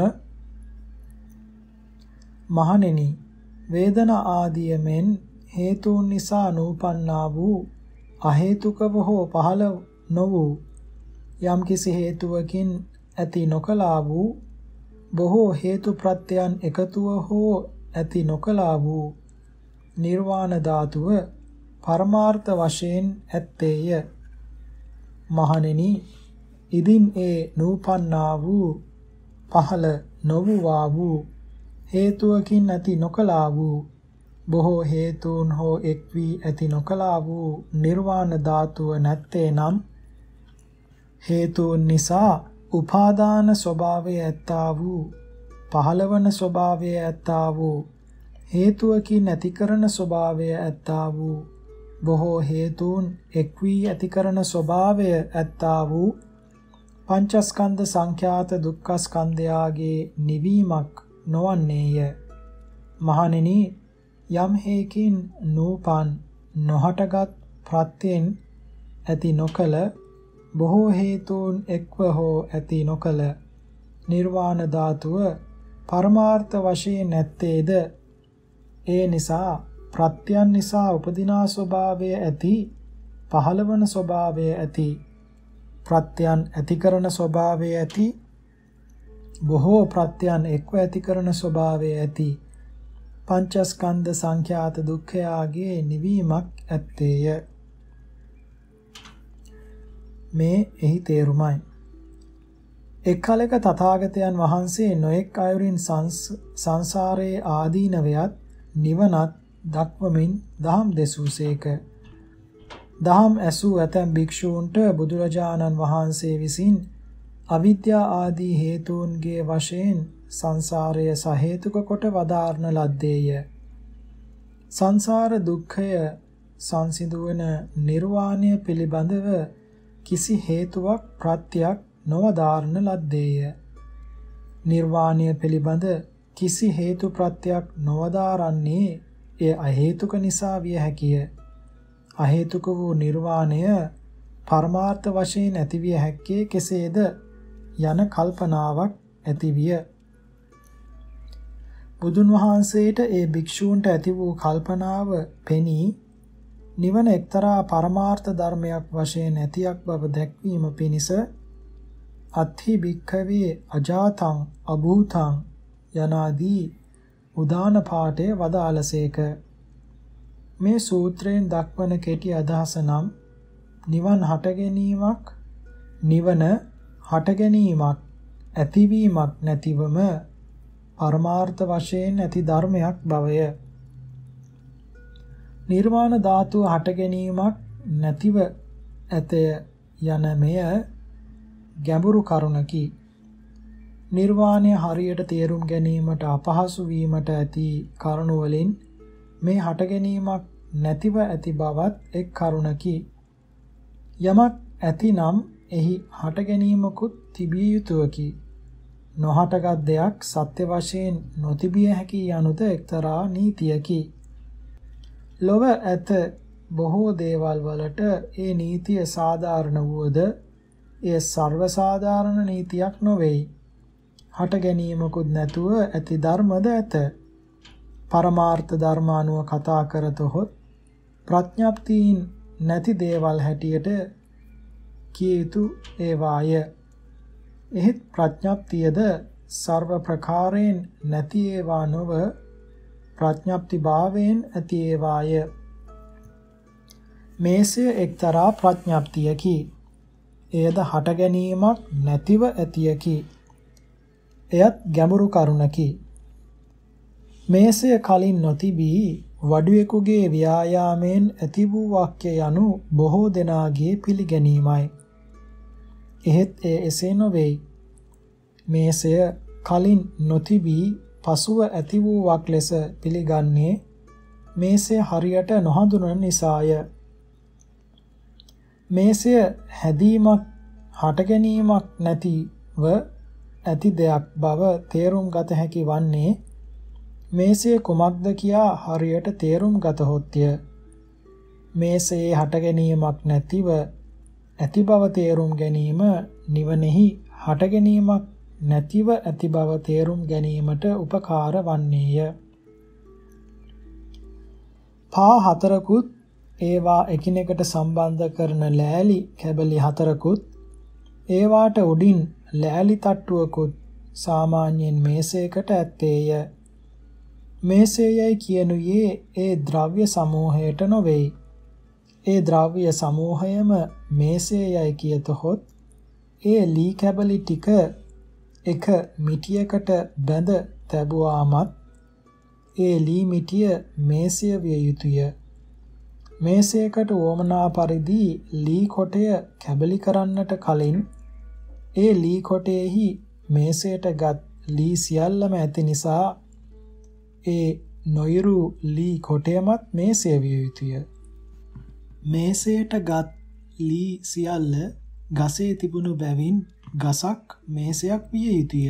මහණෙනි, වේදනා ආදිය මෙන් හේතුන් නිසා නූපන්නා වූ අහේතුකව හෝ පහළ නො වූ යම්කිසි හේතුවකින් ඇති නොකලා වූ බොහෝ හේතු ප්‍රත්‍යයන් එකතුව හෝ ඇති නොකලා වූ නිර්වාණ ධාතුව පරමාර්ථ වශයෙන් ඇත්තේය. මහණෙනි, ඉදින් ඒ නූපන්නා වූ පහළ නොවුවා වූ හේතුවකින් ඇති නොකලා වූ බොහෝ හේතුන් හෝ එක් වී ඇති නොකලා වූ නිර්වාණ ධාතුව නැත්තේ නම් හේතුන් නිසා උපාදාන ස්වභාවය ඇත්තා වූ පහළවන ස්වභාවය ඇත්තා වූ හේතුවකින් ඇති කරන ස්වභාවය ඇත්තා වූ බොහෝ හේතුන් එක් වී ඇති කරන ස්වභාවය ඇත්තා වූ පංචස්කන්ධ සංඛ්‍යාත දුක්ඛස්කන්ධයාගේ නිවීමක් නොවන්නේය. මහණෙනි, යම් හේකින් නූපන් නොහටගත් ප්‍රත්‍යයෙන් ඇති නොකල බොහෝ හේතුන් එක්ව හෝ ඇති නොකල නිර්වාණ ධාතුව පරමාර්ථ වශයෙන් නැත්තේද? ඒ නිසා ප්‍රත්‍යයන් නිසා උපදිනා ස්වභාවය ඇති පහළවන ස්වභාවය ඇති ප්‍රත්‍යයන් ඇති කරන ස්වභාවය ඇති බොහෝ ප්‍රත්‍යයන් එක්ව ඇති කරන ස්වභාවය ඇති පංචස්කන්ධ සංඛ්‍යාත දුක්ඛයාගේ නිවීමක් ඇත්තේය. මේ එහි තේරුමයි. එක් කලක තථාගතයන් වහන්සේ නොඑක් අයුරින් සංසාරයේ ආදීනවයත් නිවනත් දක්වමින් දහම් දෙසූසේක. දහම් ඇසූ ඇතැම් භික්ෂූන්ට බුදුරජාණන් වහන්සේ විසින් අවිද්‍යා ආදී හේතුන්ගේ වශයෙන් සංසාරය සහේතුක කොට වදාරන ලද්දේය. සංසාර දුක්ඛය සංසිඳුවන නිර්වාණය පිළිබඳව කිසි හේතුවක් ප්‍රත්‍යක් නොවදාරන ලද්දේය. නිර්වාණය පිළිබඳ කිසි හේතු ප්‍රත්‍යක් නොවදාරන්නේ එය අහේතුක නිසා විය හැකිය. අහේතුක වූ නිර්වාණය පරමාර්ථ වශයෙන් ඇතිවිය හැක්කේ කෙසේද යන කල්පනාවක් ඇතිවිය. බුදුන් වහන්සේට ඒ භික්ෂූන්ට ඇති වූ කල්පනාව පෙනී නිවන එක්තරා පරමාර්ථ ධර්මයක් වශයෙන් ඇතියක් බව දැක්වීම පිණිස අත්ථි භික්ඛවේ අජාතං අභූතං යනාදී උදාන පාඨය වදාළසේක. මේ සූත්‍රයෙන් දක්වන කෙටි අදහස නම් නිවන් හට ගැනීමක් නිවන හට ගැනීමක් ඇතිවීමක් නැතිවම පරමාර්ථ වශයෙන් ඇති ධර්මයක් බවය. නිර්වාණ ධාතුව හට ගැනීමක් නැතිව ඇතය යන මෙය ගැඹුරු කරුණකි. නිර්වාණය හරියට තේරුම් ගැනීමට අපහසු වීමට ඇති කරුණු වලින් මේ හට ගැනීමක් නැතිව ඇති බවත් එක් කරුණකි. යමක් ඇතිනම් එහි හට ගැනීමකුත් තිබිය යුතුයකි. නොහටගත් දෙයක් සත්‍ය වශයෙන් නොතිබිය හැකි යනුද එක්තරා නීතියකි. ලොව ඇත බොහෝ දේවල් වලට ඒ නීතිය සාධාරණ වුවද එය සර්ව සාධාරණ නීතියක් නොවේයි. හට ගැනීමකුත් නැතුව ඇති ධර්මද ඇත. පරමාර්ථ ධර්ම අනුව කතා කරතොත් ප්‍රඥප්තියින් නැති දේවල් හැටියට කිය යුතු ඒවාය. එහෙත් ප්‍රඥප්තියද සර්ව ප්‍රකාරයෙන් නැති ඒවා නොව ප්‍රඥප්ති භාවයෙන් ඇති ඒවාය. මේසය එක්තරා ප්‍රඥප්තියකි. එයද හට ගැනීමක් නැතිව ඇතියකි. එයත් ගැඹුරු කරුණකි. මේසය කලින් නොතිබී වඩුවෙකුගේ ව්‍යායාමයෙන් ඇති වූ වාක්‍ය යනු බොහෝ දෙනාගේ පිළිගැනීමයි. එහෙත් එය එසේ නොවේයි. මේසය කලින් නොතිබී පසුව ඇති වූවක් ලෙස පිළිගන්නේ මේසය හරියට නොහඳුනන නිසාය. මේසය හැදීමක් හට ගැනීමක් නැතිව ඇති දෙයක් බව තේරුම් ගත හැකි වන්නේ මේසය කුමක්ද කියා හරියට තේරුම් ගතහොත්ය. මේසයේ හට ගැනීමක් නැතිව ඇති බව තේරුම් ගැනීම නිවනෙහි හට ගැනීමක් නැතිව ඇති බව තේරුම් ගැනීමට උපකාර වන්නේය. පා හතරකුත් ඒවා එකිනෙකට සම්බන්ධ කරන ලෑලි කැබලි හතරකුත් ඒවාට උඩින් ලෑලි තට්ටුවකුත් සාමාන්‍යයෙන් මේසයකට ඇත්තේය. මේසයයි කියනුයේ ඒ ද්‍රව්‍ය සමූහයට නොවේයි. ඒ ද්‍රව්‍ය සමූහයම මේසයයි කියතොත් ඒ ලී කැබලි ටික එක මිටියකට බැඳ තැබුවාමත් ඒ ලී මිටිය මේසය විය යුතුය. මේසයකට වොමනා පරිදි ලී කොටය කැබලි කරන්නට කලින් ඒ ලී කොටයෙහි මේසයටගත් ලී සියල්ලම ඇති නිසා ඒ නොයුරු ලී කොටයමත් මේසය විය යුතුය. මේසයටගත් ලී සියල්ල ගසේ තිබුණු බැවින් ගසක් මේසයක් විය යුතුය.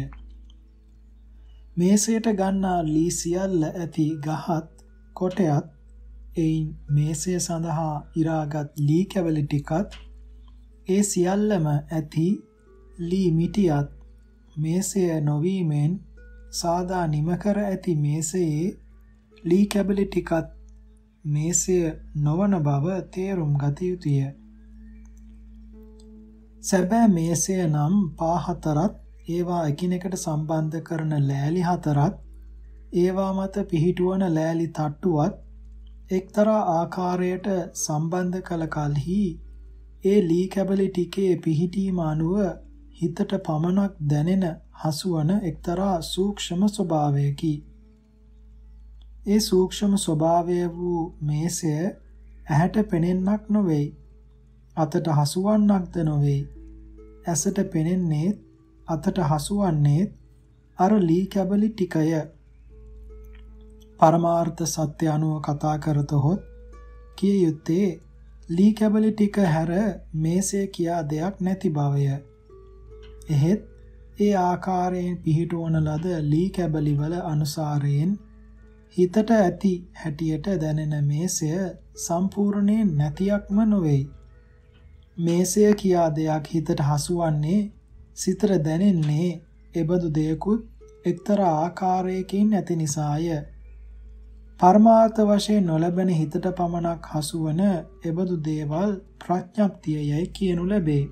මේසයට ගන්නා ලී සියල්ල ඇති ගහත් කොටයත් එයින් මේසය සඳහා ඉරාගත් ලී කැවලි ටිකත් ඒ සියල්ලම ඇති ලී මිටියත් මේසය නොවීමෙන් සාදා නිම කර ඇති මේසයේ ලී කැබලි ටිකත් මේසය නොවන බව තේරුම් ගත යුතුය. සැබෑ මේසය නම් පා හතරත් ඒවා එකිනෙකට සම්බන්ධ කරන ලෑලි හතරත් ඒවා මත පිහිටුවන ලෑලි තට්ටුවත් එක්තරා ආකාරයට සම්බන්ධ කළ කලෙහි ඒ ලී කැබලි ටිකේ පිහිටීම අනුව හිතට පමණක් දැනෙන හසුවන එක්තරා සූක්ෂම ස්වභාවයකි. ඒ සූක්ෂම ස්වභාවය වූ මේසය ඇහැට පෙනෙන්නක් නොවේ. අතට හසුවන්නක්ද නොවේ. ඇසට පෙනෙන්නේ අතට හසුවන්නේ අර ලී කැබලි ටිකය. පරමාර්ථ සත්‍ය අනුව කතා කරතොත් කිය යුත්තේ ලී කැබලි ටික හැර මේසය කියා දෙයක් නැති බවය. එහෙත් ඒ ආකාරයෙන් පිහිටවන ලද ලී කැබලි වල අනුසාරයෙන් හිතට ඇති හැටියට දැනෙන මේසය සම්පූර්ණයෙන් නැතියක්ම නොවේ. මේසය කියා දෙයක් හිතට හසුවන්නේ සිතට දැනෙන්නේ එබඳු දෙයකුත් එක්තරා ආකාරයකින් නැති නිසාය. පරමාර්ථ වශයෙන් නොලැබෙන හිතට පමණක් හසුවන එබඳු දේවල් ප්‍රඥප්තියයි කියනු ලැබේ.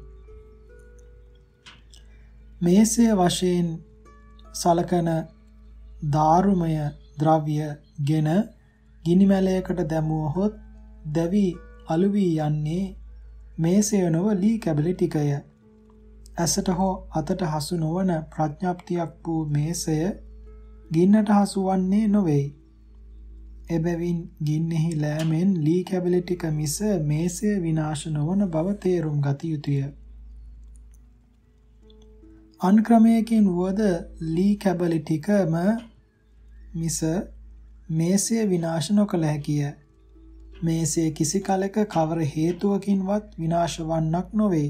මේසය වශයෙන් සලකන දාරුමය ද්‍රව්‍ය ගෙන ගිනි මැලයකට දැමුවහොත් දැවි අලු වී යන්නේ මේසය නොව ලී කැබලි ටිකය. ඇසට හෝ අතට හසු නොවන ප්‍රඥප්තියක් වූ මේසය ගින්නට හසු වන්නේ නොවේ. එබැවින් ගින්නෙහි ලෑමෙන් ලී කැබලි ටික මිස මේසය විනාශ නොවන බව තේරුම් ගත යුතුය. අන් ක්‍රමයකින් වුවද ලී කැබලි ටිකම මිස මේසය විනාශ නොකළ හැකිය. මේසය කිසි කලක කවර හේතුවකින්වත් විනාශ වන්නක් නොවේ.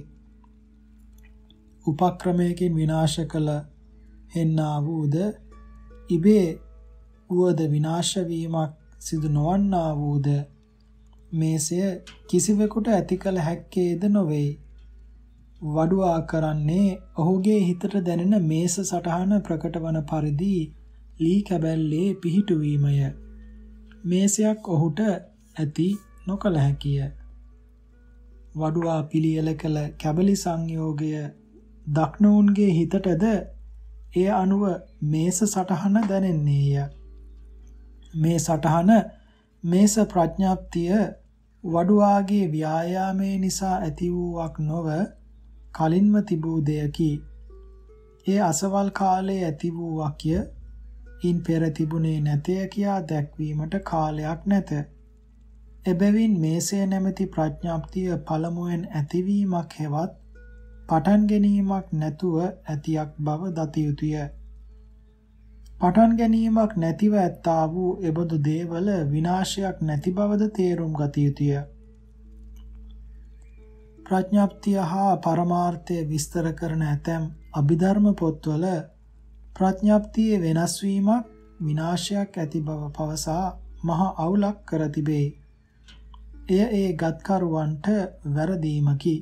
උපක්‍රමයකින් විනාශ කළ හෙන්නා වූද ඉබේ වුවද විනාශ වීමක් සිදු නොවන්නා වූද මේසය කිසිවෙකුට ඇති කළ හැක්කේද නොවේ. වඩුවා කරන්නේ ඔහුගේ හිතට දැනෙන මේස සටහන ප්‍රකට වන පරිදි ලී කැබැල්ලේ පිහිටුවීමය. මේසයක් ඔහුට ඇති නොකළ හැකිය. වඩුවා පිළියෙල කළ කැබලි සංයෝගය දක්නවුන්ගේ හිතටද එය අනුව මේස සටහන දැනෙන්නේය. මේ සටහන මේස ප්‍රඥාප්තිය වඩුවාගේ ව්‍යායාමයේ නිසා ඇති වූවක් නොව කලින්ම තිබූ දෙයකි. ඒ අසවල් කාලයේ ඇති වූ වාක්‍ය ඉන් පෙර තිබුණේ නැතය කියා දැක්වීමට කාලයක් නැත. එබැවින් මේසය නැමැති ප්‍රඥාප්තිය පළමුවෙන් ඇතිවීමක් හෙවත් පටන් ගැනීමක් නැතුව ඇතියක් බව දත යුතුය. පටන් ගැනීමක් නැතිව ඇත්තා වූ එබඳු දේවල විනාශයක් නැති බවද තේරුම් ගත යුතුය. ප්‍රඥාප්තිය හා පරමාර්ථය විස්තර කරන ඇතැම් අභිධර්ම පොත්වල ප්‍රඥාප්තියේ වෙනස් වීමක් විනාශයක් ඇති බව පවසා මහා අවුලක් කර තිබේ. එය ගත්කරුවන්ට වැරදීමකි.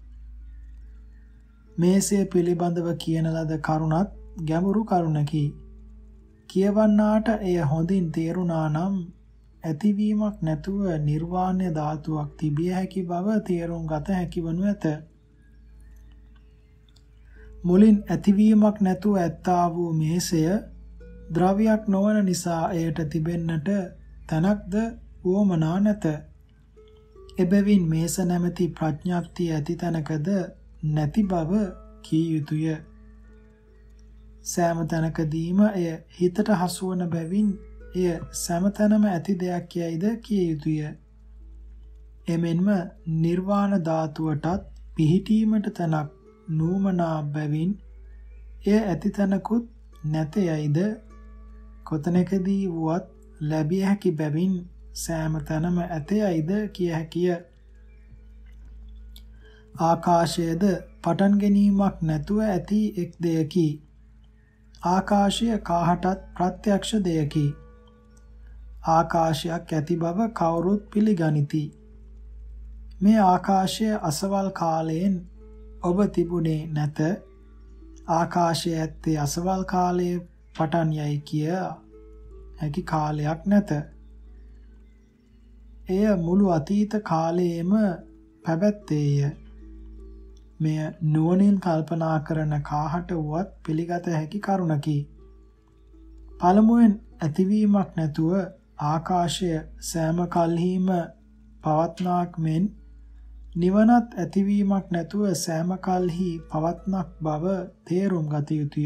මේසේ පිළිබඳව කියන ලද කරුණත් ගැඹුරු කරුණකි. කියවන්නාට එය හොඳින් තේරුණා නම් ඇතිවීමක් නැතුව නිර්වාණ්‍ය ධාතුවක් තිබිය හැකි බව තේරුම් ගත හැකි වනු ඇත. මුලින් ඇතිවීමක් නැතුව ඇත්තා වූ මේසය ද්‍රව්‍යයක් නොවන නිසා එයට තිබෙන්නට තැනක්ද වුවමනා නැත. එබැවින් මේස නැමැති ප්‍රඥාප්තිය ඇති තැනකද නැති බව කිය යුතුය. සෑම තැනකදීම එය හිතට හසුවන බැවින් එය සෑමතැනම ඇති දෙයක් යයිද කිය යුතුය. එමෙන්ම නිර්වාණ ධාතුවටත් පිහිටීමට තැනක් නූමනා බැවින් එය ඇති තැනකුත් නැත යයිද කොතැනකදී වුවත් ලැබිය හැකි බැවින් සෑම තැනම ඇත යයිද කිය හැකිය. ආකාශයද පටන් ගැනීමක් නැතුව ඇති එක් දෙයකි. ආකාශය කාහටත් ප්‍රත්‍යක්ෂ දෙයකි. ආකාශයක් ඇති බව කවුරුත් පිළිගනිති. මේ ආකාශය අසවල් කාලයෙන් ඔබ තිබුණේ නැත. ආකාශය ඇත්තේ අසවල් කාලයේ පටන් යයි කිය හැකි කාලයක් නැත. එය මුළු අතීත කාලයේම පැවැත්තේය. මෙය නුවණින් කල්පනා කරන කාහට වුවත් පිළිගත හැකි කරුණකි. පළමුවෙන් ඇතිවීමක් නැතුව ආකාශය සෑම කල්හිම පවත්නාක් මෙන් නිවනත් ඇතිවීමක් නැතුව සෑම කල්හි පවත්නක් බව තේරුම් ගත යුතුය.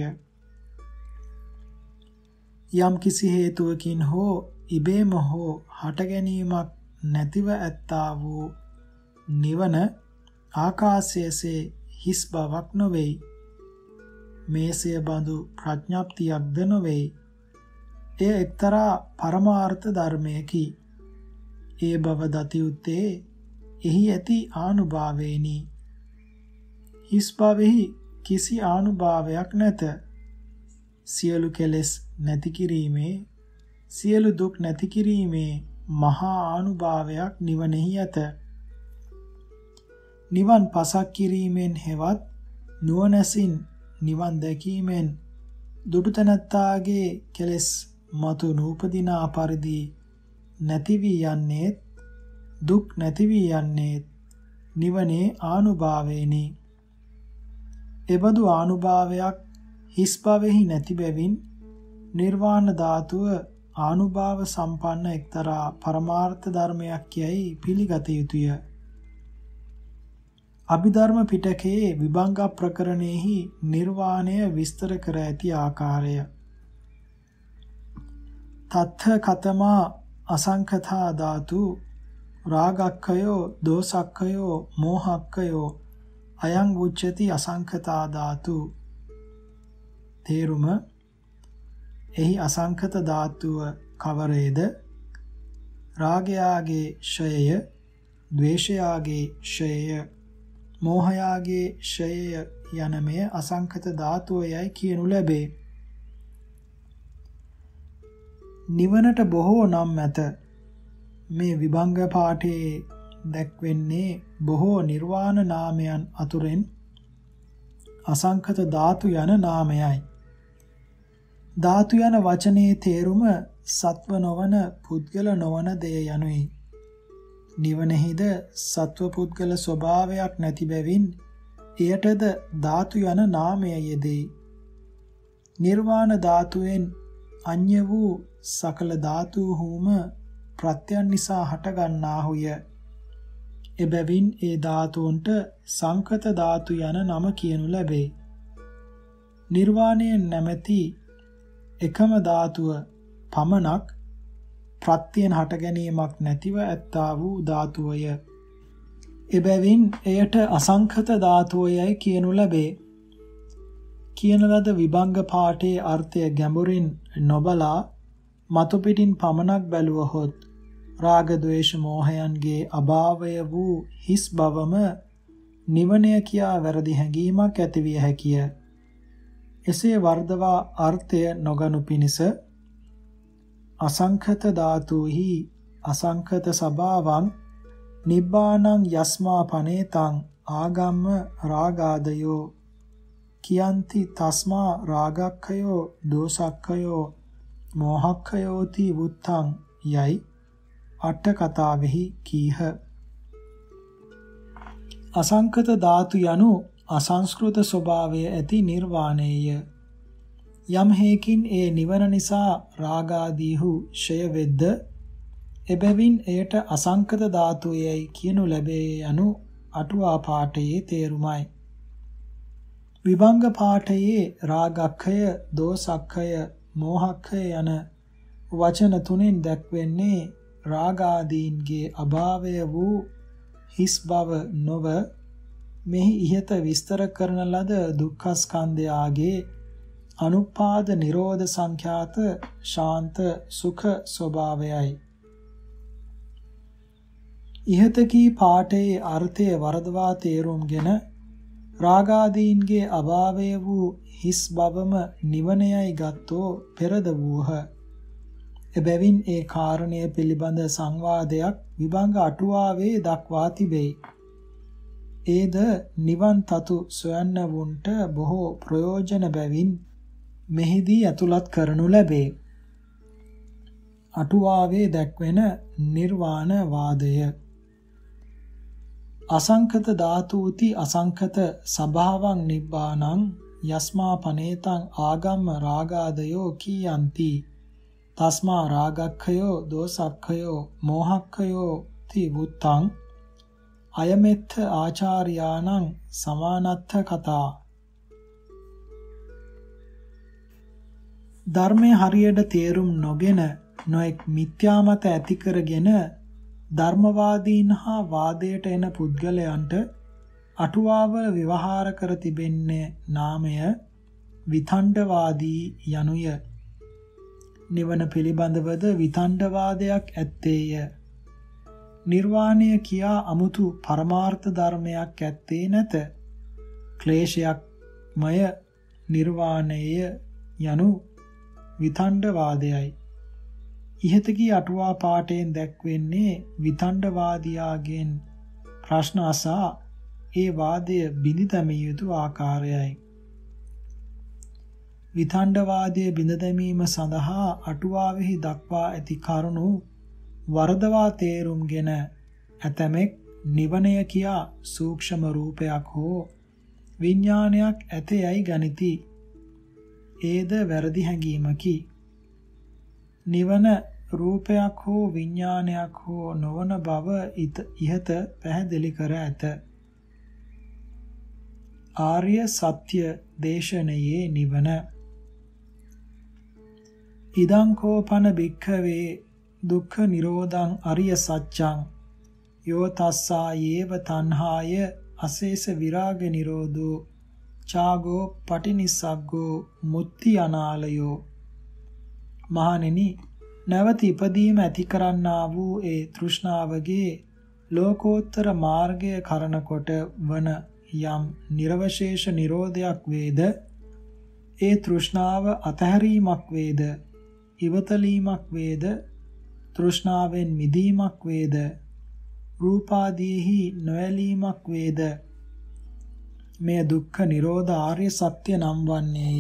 යම් කිසි හේතුවකින් හෝ ඉබේම හෝ හට ගැනීමක් නැතිව ඇත්තා වූ නිවන ආකාශයේසේ හිස් බවක් නොවේයි. මේසය බඳු ප්‍රඥාප්තියක්ද නොවේයි. එය එක්තරා පරමාර්ථ ධර්මයකි. ඒ බව දත යුත්තේ එහි ඇති ආනුභාවයෙනි. හිස් බවෙහි කිසි ආනුභාවයක් නැත. සියලු කෙලෙස් නැති කිරීමේ සියලු දුක් නැති කිරීමේ මහා ආනුභාවයක් නිවනෙහි ඇත. නිවන් පසක් කිරීමෙන් හෙවත් නුවණැසින් නිවන් දැකීමෙන් දුටු තැනැත්තාගේ කෙලෙස් මතු නූපදිනා පරිදි නැති වී යන්නේත් දුක් නැති වී යන්නේත් නිවනේ ආනුභාවයෙනි. එබඳු ආනුභාවයක් හිස් බවෙහි නැති බැවින් නිර්වාණ ධාතුව ආනුභාව සම්පන්න එක්තරා පරමාර්ථ ධර්මයක් යයි පිළිගත යුතුය. අභිධර්ම පිටකයේ විභංග ප්‍රකරණයෙහි නිර්වාණය විස්තර කර ඇති ආකාරය. තත්ථ කතමා අසංඛතා ධාතු රාගක්ඛයෝ දෝසක්ඛයෝ මෝහක්ඛයෝ අයං උච්චති අසංඛතා ධාතු. තේරුම එහි අසංඛත ධාතුව කවරේද? රාගයාගේ ෂයය, ද්වේෂයාගේ ෂයය, මෝහයාගේ ෂයය යන මේ අසංඛත ධාතුව යයි කියනු ලැබේ. නිවනට බොහෝ නම් ඇත. මේ විභංග පාඨයේ දැක්වෙන්නේ බොහෝ නිර්වාණ නාමයන් අතුරෙන් අසංඛත ධාතු යන නාමයයි. ධාතු යන වචනේ තේරුම සත්ව නොවන පුද්ගල නොවන දෙය යනුයි. නිවනෙහිද සත්ව පුද්ගල ස්වභාවයක් නැති බැවින් එයටද ධාතු යන නාමය යෙදේ. නිර්වාණ ධාතුවෙන් අන්‍ය වූ සකල ධාතුහුම ප්‍රත්‍යයන් නිසා හටගන්නාහුය. එබැවින් ඒ ධාතුන්ට සංඛත ධාතු යන නම කියනු ලැබේ. නිර්වාණයෙන් නැමැති එකම ධාතුව පමණක් ප්‍රත්‍යයෙන් හට ගැනීමක් නැතිව ඇත්තා වූ ධාතුවය. එබැවින් එයට අසංඛත ධාතුවයයි කියනු ලැබේ. කියන ලද විභංග පාඨයේ අර්ථය ගැඹුරින් නොබලා මතු පිටින් පමණක් බැලුවහොත් රාග ද්වේෂ මෝහයන්ගේ අභාවය වූ හිස් බවම නිවනය කියා වැරදි හැඟීමක් ඇතිවිය හැකිය. එසේ වර්ධවා අර්ථය නොගනු පිණිස අසංඛත ධාතුහි අසංඛත සබාවං නිබ්බානං යස්මා පනේතං ආගම්ම රාගාදයෝ කියන්ති තස්මා රාගක්ඛයෝ දෝසක්ඛයෝ මෝහක්ඛයෝති වුත්තං යයි අට කතාවෙහි කීහ. අසංඛත ධාතු යනු අසංස්කෘත ස්වභාවය ඇති නිර්වාණයය. යම් හේකින් ඒ නිවන නිසා රාගාදීහු ෂය වෙද්ද එබැවින් එයට අසංඛත ධාතුයයි කියනු ලැබේ යනු අටුවා පාඨයේ තේරුමයි. විභංග පාඨයේ රාගක්ඛය, දෝසක්ඛය, මෝහක්ඛය යන වචන තුනෙන් දැක්වෙන්නේ රාගාදීන්ගේ අභාවය වූ හිස් බව නොව මෙහි ඉහත විස්තර කරන ලද දුක්ඛ ස්කන්ධයාගේ අනුපාද නිරෝධ සංඛ්‍යාත ශාන්ත සුඛ ස්වභාවයයි. ඉහත කී පාඨයේ අර්ථය වරදවා තේරුම්ගෙන රාගාදීන්ගේ අභාවය වූ හිස් බවම නිවනයයි ගත්තෝ පෙරද වූහ. එබැවින් ඒ කාරණය පිළිබඳ සංවාදයක් විභංග අටුවාවේ දක්වා තිබේ. ඒද නිවන් තතු සොයන්නවුන්ට බොහෝ ප්‍රයෝජන බැවින් මෙහිදී ඇතුළත් කරනු ලැබේ. අටුවාවේ දැක්වෙන නිර්වාණ වාදය අසංඛත ධාතුති අසංඛත සභාවං නිබ්බානං යස්මා පනේතං ආගම්ම රාගාදයෝ කීයන්ති තස්මා රාගක්ඛයෝ දෝසක්ඛයෝ මෝහක්ඛයෝ ති වුත්තං අයමෙත්ත ආචාර්යාණං සමානත්ථ කතා. ධර්මයේ හරියට තේරුම් නොගෙන නොඑක් මිත්‍යා මත ඇති කරගෙන ධර්මවාදීන් හා වාදයට එන පුද්ගලයන්ට අටුවාවල විවහාර කර තිබෙන්නේ නාමය විතණ්ඩවාදී යනුය. නිවන පිළිබඳවද විතණ්ඩවාදයක් ඇත්තේය. නිර්වාණය කියා අමුතු පරමාර්ථ ධර්මයක් ඇත්තේ නැත. ක්ලේශයක්මය නිර්වාණය යනු විතණ්ඩවාදයයි. ඉහතකී අටුවා පාඨයෙන් දැක්වෙන්නේ විතණ්ඩවාදියාගෙන් ප්‍රශ්න අසා ඒ වාදය බිඳ දැමිය යුතු ආකාරයයි. විතණ්ඩවාදයේ බිඳ දැමීම සඳහා අටුවාවෙහි දක්වා ඇති කරුණු වරදවා තේරුම්ගෙන ඇතමෙක් නිවනය කියා සූක්ෂම රූපයක් හෝ විඥානයක් ඇතයයි ගනිති. ඒද වැරදි හැඟීමකි. නිවන රූපයක් හෝ විඥානයක් හෝ නොවන බව ඉහත පැහැදිලි කර ඇත. ආර්ය සත්‍ය දේශනයේ නිවන ඉදං කෝපන භික්ඛවේ දුක්ඛ නිරෝධං අරිය සත්‍යං යෝ තස්සා යේව තණ්හාය අශේෂ විරාග නිරෝධෝ චාගෝ පටිනිස්සග්ගෝ මුත්‍ති අනාලයෝ. මහණෙනි, නැවත ඉපදීම ඇති කරන්නා වූ ඒ තෘෂ්ණාවගේ ලෝකෝත්තර මාර්ගය කරන කොට වන යම් නිර්වශේෂ නිරෝධයක් වේද, ඒ තෘෂ්ණාව අතහැරීමක් වේද, ඉවතලීමක් වේද, තෘෂ්ණාවෙන් මිදීමක් වේද, රූපාදීහි නොඇලීමක් වේද, මේ දුක්ඛ නිරෝධ ආර්ය සත්‍ය නම් වන්නේය.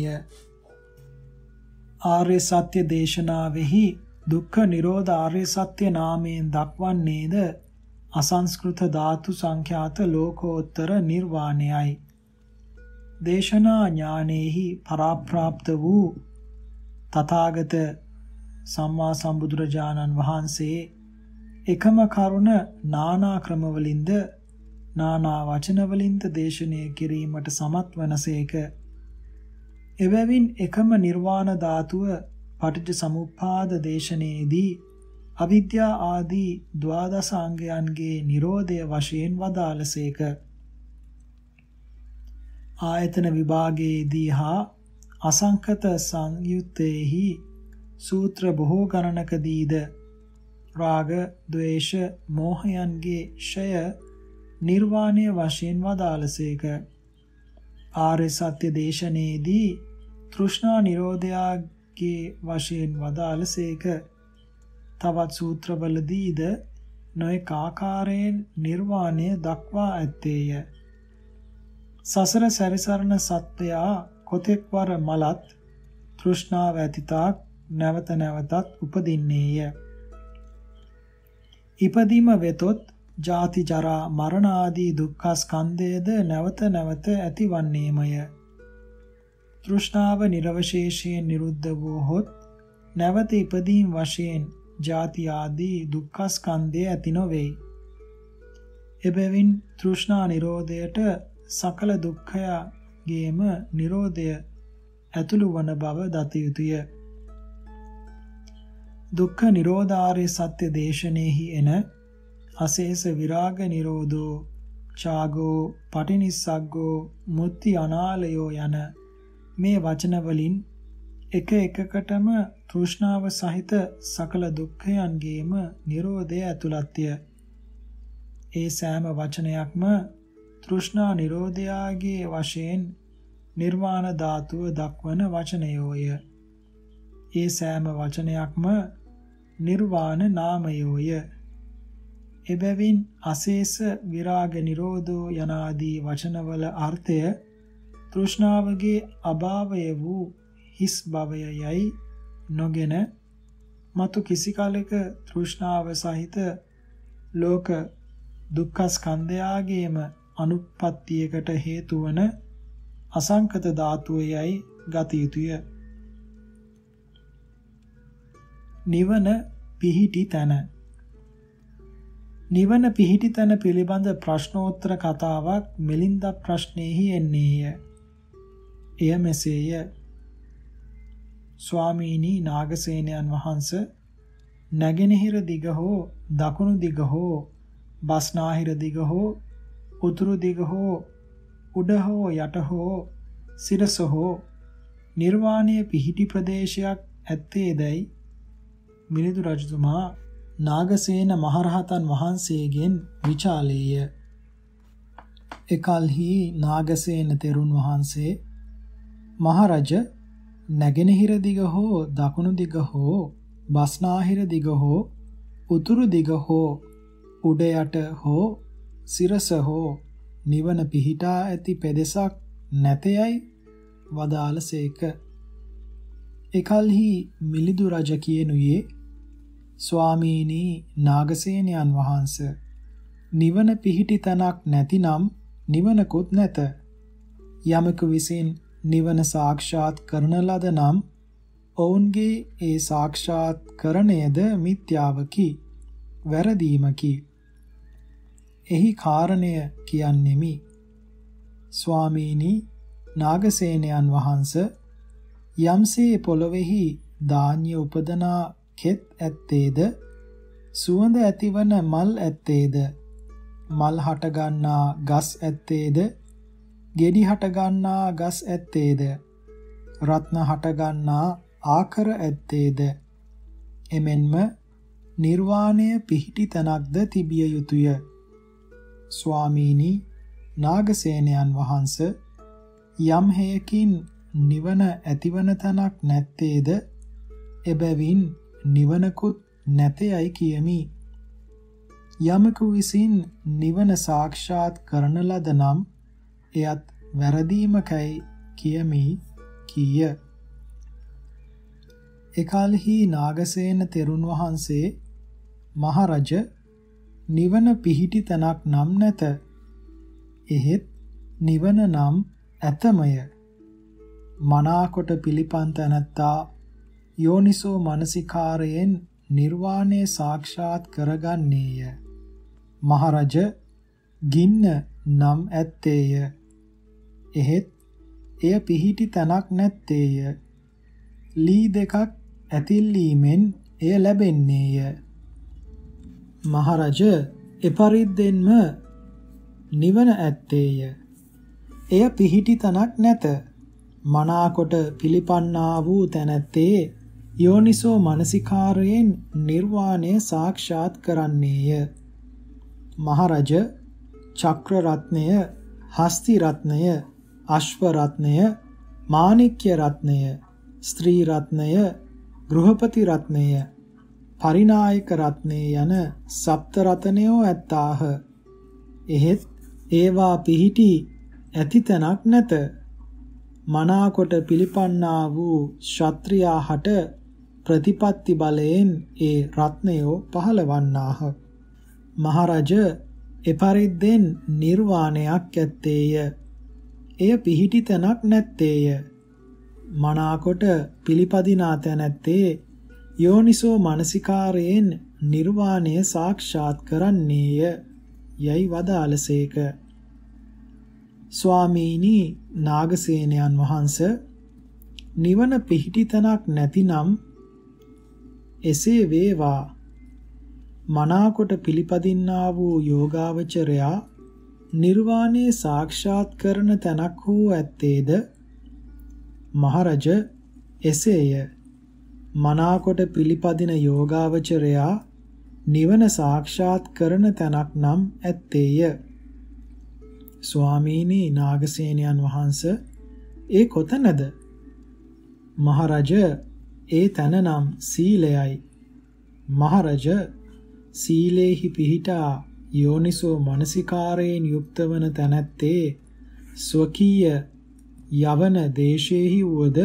ආර්ය සත්‍ය දේශනාවෙහි දුක්ඛ නිරෝධ ආර්ය සත්‍ය නාමයෙන් දක්වන්නේද අසංස්කෘත ධාතු සංඛ්‍යාත ලෝකෝත්තර නිර්වාණයයි. දේශනා ඥානෙහි පරාප්‍රාප්ත වූ තථාගත සම්මා සම්බුදුරජාණන් වහන්සේ එකම කරුණ නානා ක්‍රමවලින්ද නානා වචනවලින්ද දේශනය කිරීමට සමත් වනසේක. එබැවින් එකම නිර්වාණ ධාතුව පටිච්ච සමුප්පාද දේශනයේදී අවිද්‍යා ආදී ද්වාදස අංගයන්ගේ නිරෝධය වශයෙන් වදාළසේක. ආයතන විභාගයේදී හා අසංකත සංයුත්තේහි සූත්‍ර බොහෝ ගණනකදීද රාග, ද්වේෂ, මෝහයන්ගේ ෂය නිර්වාණය වශයෙන් වදාළසේක. ආර්ය සත්‍ය දේශනයේදී තෘෂ්ණා නිරෝධයාගේ වශයෙන් වදාළසේක. තවත් සූත්‍රවලදීද නොඑක ආකාරයෙන් නිර්වාණය දක්වා ඇත්තේය. සසර සැරිසරන සත්වයා කොතෙක් වර මලත් තෘෂ්ණාව ඇතිතාක් නැවත නැවතත් උපදින්නේය. ඉපදීම වෙතොත් ජාති ජරා මරණ ආදී දුක්ඛ ස්කන්ධයද නැවත නැවත ඇතිවන්නේමය. තෘෂ්ණාව නිර්වශේෂයෙන් නිරුද්ධ වූහොත් නැවත ඉපදීම් වශයෙන් ජාති ආදී දුක්ඛ ස්කන්ධය ඇති නොවේ. එබැවින් තෘෂ්ණා නිරෝධයට සකල දුක්ඛයගේම නිරෝධය ඇතුළු වන බව දත යුතුය. දුක්ඛ නිරෝධාර්ය සත්‍ය දේශනේහි එන අශේෂ විරාග නිරෝධෝ, ඡාගෝ, පටිනිස්සග්ගෝ, මුත්‍ති අනාලයෝ යන මේ වචන වලින් එක එකකටම තෘෂ්ණාව සහිත සකල දුක්ඛයන්ගේම නිරෝධය ඇතුළත්ය. ඒ සෑම වචනයක්ම තෘෂ්ණා නිරෝධයාගේ වශයෙන් නිර්වාණ ධාතුව දක්වන වචනයෝය. ඒ සෑම වචනයක්ම නිර්වාණ නාමයෝය. එබැවින් අශේෂ විරාග නිරෝධෝ යනාදී වචනවල අර්ථය තෘෂ්ණාවගේ අභාවය වූ හිස් භවයයි නොගෙන මතු කිසි කලක තෘෂ්ණාව සහිත ලෝක දුක්ඛ ස්කන්ධයාගේම අනුප්පත්තියකට හේතු වන අසංකත ධාතුවයයි ගත යුතුය. නිවන පිහිටි තැන. නිවන පිහිටි තැන පිළිබඳ ප්‍රශ්නෝත්තර කතාවක් මිලින්ද ප්‍රශ්නයේහි එන්නේය. එය මෙසේය. ස්වාමීනි නාගසේනයන් වහන්ස, නැගෙනහිර දිග හෝ දකුණු දිග හෝ බස්නාහිර දිග හෝ උතුරු දිග හෝ උඩ හෝ යට හෝ සිරස හෝ නිර්වාණය පිහිටි ප්‍රදේශයක් ඇත්තේදයි මිලිඳු රජතුමා නාගසේන මහරහතන් වහන්සේගෙන් විචාලේය. එකල්හි නාගසේන තෙරුන් වහන්සේ, මහරජ, නැගෙනහිර දිග හෝ දකුණු දිග හෝ බස්නාහිර දිග හෝ උතුරු දිග හෝ උඩ යට හෝ සිරස හෝ නිවන පිහිටා ඇති පෙදෙසක් නැතයයි වදාළසේක. එකල්හි මිලිඳු රජ කියනුයේ, ස්වාමීනි නාගසේනයන් වහන්ස, නිවන පිහිටි තැනක් නැතිනම් නිවනකුත් නැත. යමක විසින් නිවන සාක්ෂාත් කරන ලද නම් ඔවුන්ගේ ඒ සාක්ෂාත් කරණයද මිත්‍යාවකි, වැරදීමකි. එහි කාරණය කියන්නෙමි. ස්වාමීනි නාගසේනයන් වහන්ස, යම්සේ පොළොවේහි ධාන්‍ය උපදනා කෙත් ඇත්තේද, සුවඳ ඇතිවන මල් ඇත්තේද, මල් හටගන්නා ගස් ඇත්තේද, ගෙඩි හටගන්නා ගස් ඇත්තේද, රත්න හටගන්නා ආකර ඇත්තේද, එමෙන්ම නිර්වාණය පිහිටි තැනක්ද තිබිය යුතුය. ස්වාමීනි නාගසේනයන් වහන්ස, යම් හේයකින් නිවන ඇතිවන තැනක් නැත්තේද, එබැවින් නිවනකුත් නැතයයි කියමි. යමකු විසින් නිවන සාක්ෂාත් කරන ලද නම් එයත් වැරදීමකයි කියමි කීය. එකල්හි නාගසේන තෙරුන් වහන්සේ, මහරජ, නිවන පිහිටි තැනක් නම් නැත. එහෙත් නිවන නම් ඇතමය. මනාකොට පිළිපන් තැනැත්තා යෝනිසෝ මනසිකාරයෙන් නිර්වාණය සාක්ෂාත් කරගන්නේය. මහරජ, ගින්න නම් ඇත්තේය. එහෙත් එය පිහිටි තැනක් නැත්තේය. ලී දෙකක් ඇතිල්ලීමෙන් එය ලැබෙන්නේය. මහරජ, එපරිද්දෙන්ම නිවන ඇත්තේය. එය පිහිටි තනක් නැත. මනාකොට පිළිපන්නා වූ තැනැත්තේ යෝනිසෝ මනසිකාරයෙන් නිර්වාණය සාක්ෂාත් කරන්නේය. මහරජ, චක්‍ර රත්නය, හස්ති රත්නය, අශ්ව රත්නය, මාණික්‍ය රත්නය, ස්ත්‍රී රත්නය, ගෘහපති රත්නය, පරිනායක රත්නය යන සප්ත රත්නයෝ ඇත්තාහ. එහෙත් ඒවා පිහිටි ඇති තැනක් නැත. මනාකොට පිළිපන්නා වූ ක්ෂත්‍රියාහට ප්‍රතිපත්ති බලයෙන් ඒ රත්නයෝ පහළවන්නාහ. මහරජ, එපරිද්දෙන් නිර්වාණයක් ඇත්තේය. එය පිහිටි තැනක් නැත්තේය. මනාකොට පිළිපදිනා තැනැත්තේ යෝනිසෝ මනසිකාරයෙන් නිර්වාණය සාක්ෂාත් කරන්නේය යයි වදාළසේක. ස්වාමීනි නාගසේනයන් වහන්ස, නිවන පිහිටි තැනක් නැතිනම් එසේ වේවා. මනාකොට පිළිපදින්නා වූ යෝගාවචරයා නිර්වාණය සාක්ෂාත් කරන තැනක් හෝ ඇත්තේද? මහරජ, එසේය. මනාකොට පිළිපදින යෝගාවචරයා නිවන සාක්ෂාත් කරන තැනක් නම් ඇත්තේය. ස්වාමීනි නාගසේනයන් වහන්ස, ඒ කොතැනද? මහරජ, ඒ තැන නම් සීලයයි. මහරජ, සීලේහි පිහිටා යෝනිසෝ මනසිකාරයෙන් යුක්ත වන තැනැත්තේ ස්වකීය යවන දේශේහි වුවද,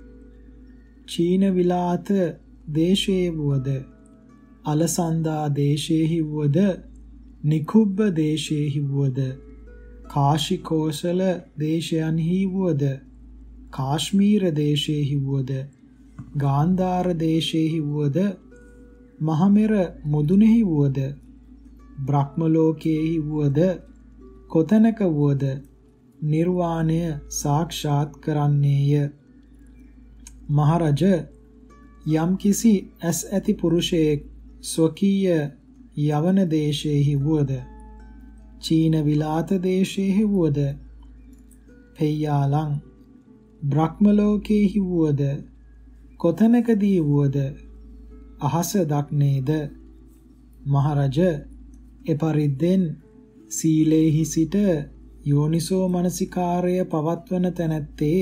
චීන විලාත දේශේ වුවද, අලසන්දා දේශේහි වුවද, නිකුබ්බ දේශේහි වුවද, කාශිකෝසල දේශයන්හි වුවද, කාශ්මීර දේශේහි වුවද, ගාන්ධාර දේශේහි වුවද, මහමෙර මුදුනේහි වුවද, බ්‍රහ්ම ලෝකයේහි වුවද, කොතැනක වුවද නිර්වාණය සාක්ෂාත් කරන්නේය. මහරජ, යම්කිසි ඇස් ඇති පුරුෂයෙක් ස්වකීය යවන දේශේහි වුවද, චීන විලාත දේශේහි වුවද, පෙය්‍යාලං බ්‍රහ්ම ලෝකයේහි වුවද, කොතැනකදී වුවද අහස දක්නේද? මහරජ, එපරිද්දෙන් සීලේහි සිට යෝනිසෝ මනසිකාරය පවත්වන තැනැත්තේ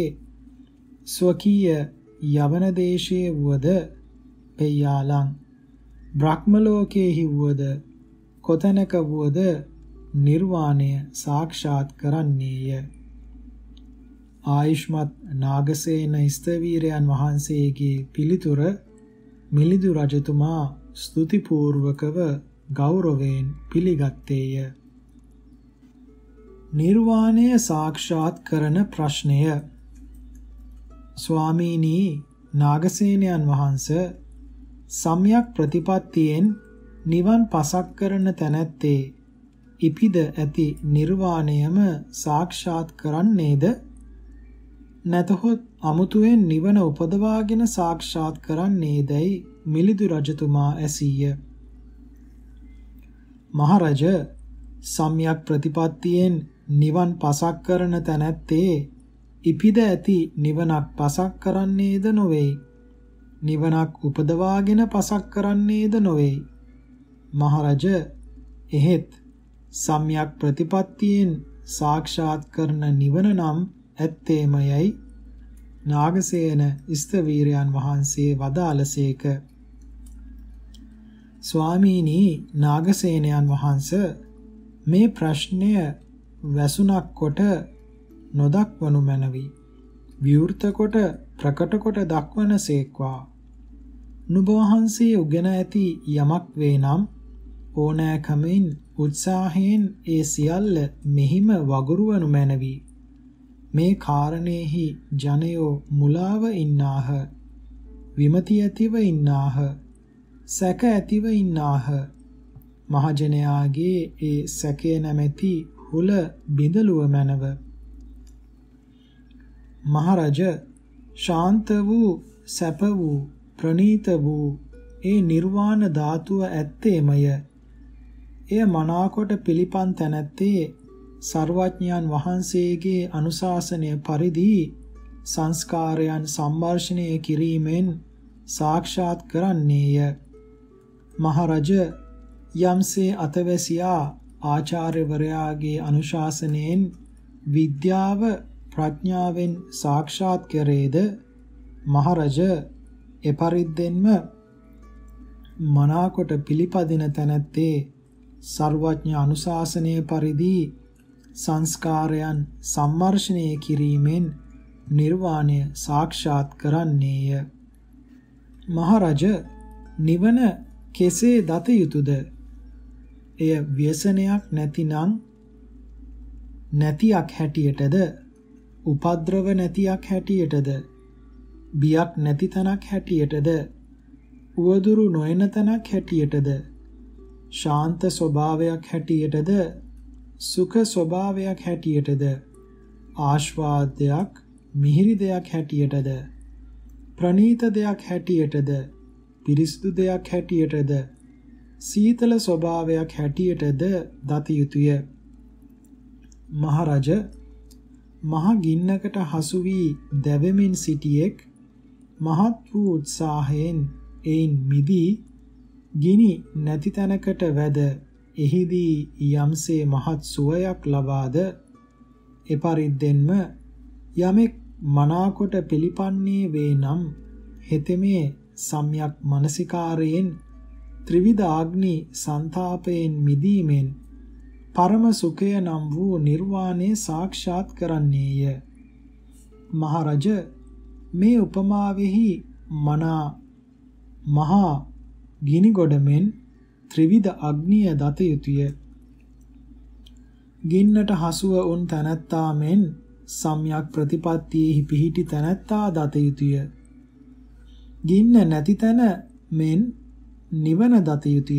ස්වකීය යවන දේශයේ වුවද, පෙය්‍යාලං බ්‍රහ්ම ලෝකයේහි වුවද, කොතැනක වුවද නිර්වාණය සාක්ෂාත් කරන්නේය. ආයුෂ්මත් නාගසේන ස්තවීරයන් වහන්සේගේ පිළිතුර මිලිඳු රජතුමා ස්තුතිපූර්වකව ගෞරවයෙන් පිළිගත්තේය. නිර්වාණය සාක්ෂාත් කරන ප්‍රශ්නය. ස්වාමීනි නාගසේනයන් වහන්ස, සම්‍යක් ප්‍රතිපත්තියෙන් නිවන් පසක් කරන තැනැත්තේ ඉපිද ඇති නිර්වාණයම සාක්ෂාත් කරන්නේද? නැතහොත් අමුතුවෙන් නිවන උපදවාගෙන සාක්ෂාත් කරන්නේදයි මිලිඳු රජතුමා ඇසීය. මහරජ, සම්‍යක් ප්‍රතිපත්තියෙන් නිවන් පසක් කරන තැනැත්තේ ඉපිද ඇති නිවනක් පසක් කරන්නේද නොවේ. නිවනක් උපදවාගෙන පසක් කරන්නේද නොවේ. මහරජ, එහෙත් සම්‍යක් ප්‍රතිපත්තියෙන් සාක්ෂාත් කරන නිවන නම් ඇත්තේමයයි නාගසේන ස්තවීරයන් වහන්සේ වදාළසේක. ස්වාමීනි නාගසේනයන් වහන්ස, මේ ප්‍රශ්නය වැසුණක් කොට නොදක්වනු මැනවි. විවෘත කොට ප්‍රකට කොට දක්වන සේක්වා. නුඹ වහන්සේ උගෙන ඇති යමක් වේ නම් ඕනෑකමින් උත්සාහයෙන් ඒ සියල්ල මෙහිම වගුරුවනු මැනවි. මේ කාරණේහි ජනයෝ මුලාව ඉන්නාහ, විමති ඇතිව ඉන්නාහ, සැක ඇතිව ඉන්නාහ. මහජනයාගේ ඒ සැකය නැමැති හුල බිඳලුව මැනව. මහරජ, ශාන්ත වූ, සැප වූ, ප්‍රණීත වූ ඒ නිර්වාණ ධාතුව ඇත්තේමය. එය මනාකොට පිළිපන් තැනැත්තේ සර්වඥයන් වහන්සේගේ අනුශාසනය පරිදි සංස්කාරයන් සම්මර්ෂණය කිරීමෙන් සාක්ෂාත් කරන්නේය. මහරජ, යම්සේ අතවැසියා ආචාර්යවරයාගේ අනුශාසනයෙන් විද්‍යාව ප්‍රඥාවෙන් සාක්ෂාත් කරේද, මහරජ, එපරිද්දෙන්ම මනාකොට පිළිපදින තැනැත්තේ සර්වඥ අනුශාසනය පරිදි සංස්කාරයන් සම්මර්ෂණය කිරීමෙන් නිර්වාණය සාක්ෂාත් කරන්නේය. මහරජ, නිවන කෙසේ දත යුතුද? එය ව්‍යසනයක් නැතිනම් නැතියක් හැටියටද, උපද්‍රව නැතියක් හැටියටද, බියක් නැති තැනක් හැටියටද, උවදුරු නොයන තැනක් හැටියටද, ශාන්ත ස්වභාවයක් හැටියටද, සුඛ ස්වභාවයක් හැටියටද, ආස්වාදයක් මිහිරි දෙයක් හැටියටද, ප්‍රණීත දෙයක් හැටියටද, පිරිසිදු දෙයක් හැටියටද, සීතල ස්වභාවයක් හැටියටද දත යුතුය. මහරජ, මහ ගින්නකට හසු වී දැවෙමින් සිටියෙක් මහත් වූ උත්සාහයෙන් එයින් මිදී ගිනි නැති තැනකට වැද එහිදී යම්සේ මහත් සුවයක් ලබාද, එපරිද්දෙන්ම යමෙක් මනාකොට පිළිපන්නේ වේ නම් හෙතෙමේ සම්‍යක් මනසිකාරයෙන් ත්‍රිවිධ ආග්නි සංතාපයෙන් මිදීමෙන් පරම සුඛය නම් වූ නිර්වාණය සාක්ෂාත් කරන්නේය. මහරජ, මේ උපමාවෙහි මහා ගිනි ගොඩමෙන් ත්‍රිවිධ අග්නිය දත යුතුය. ගින්නට හසුව උන් තැනැත්තා මෙන් සම්‍යක් ප්‍රතිපත්තියෙහි පිහිටි තැනැත්තා දත යුතුය. ගින්න නැති තැන මෙන් නිවන දත යුතුය.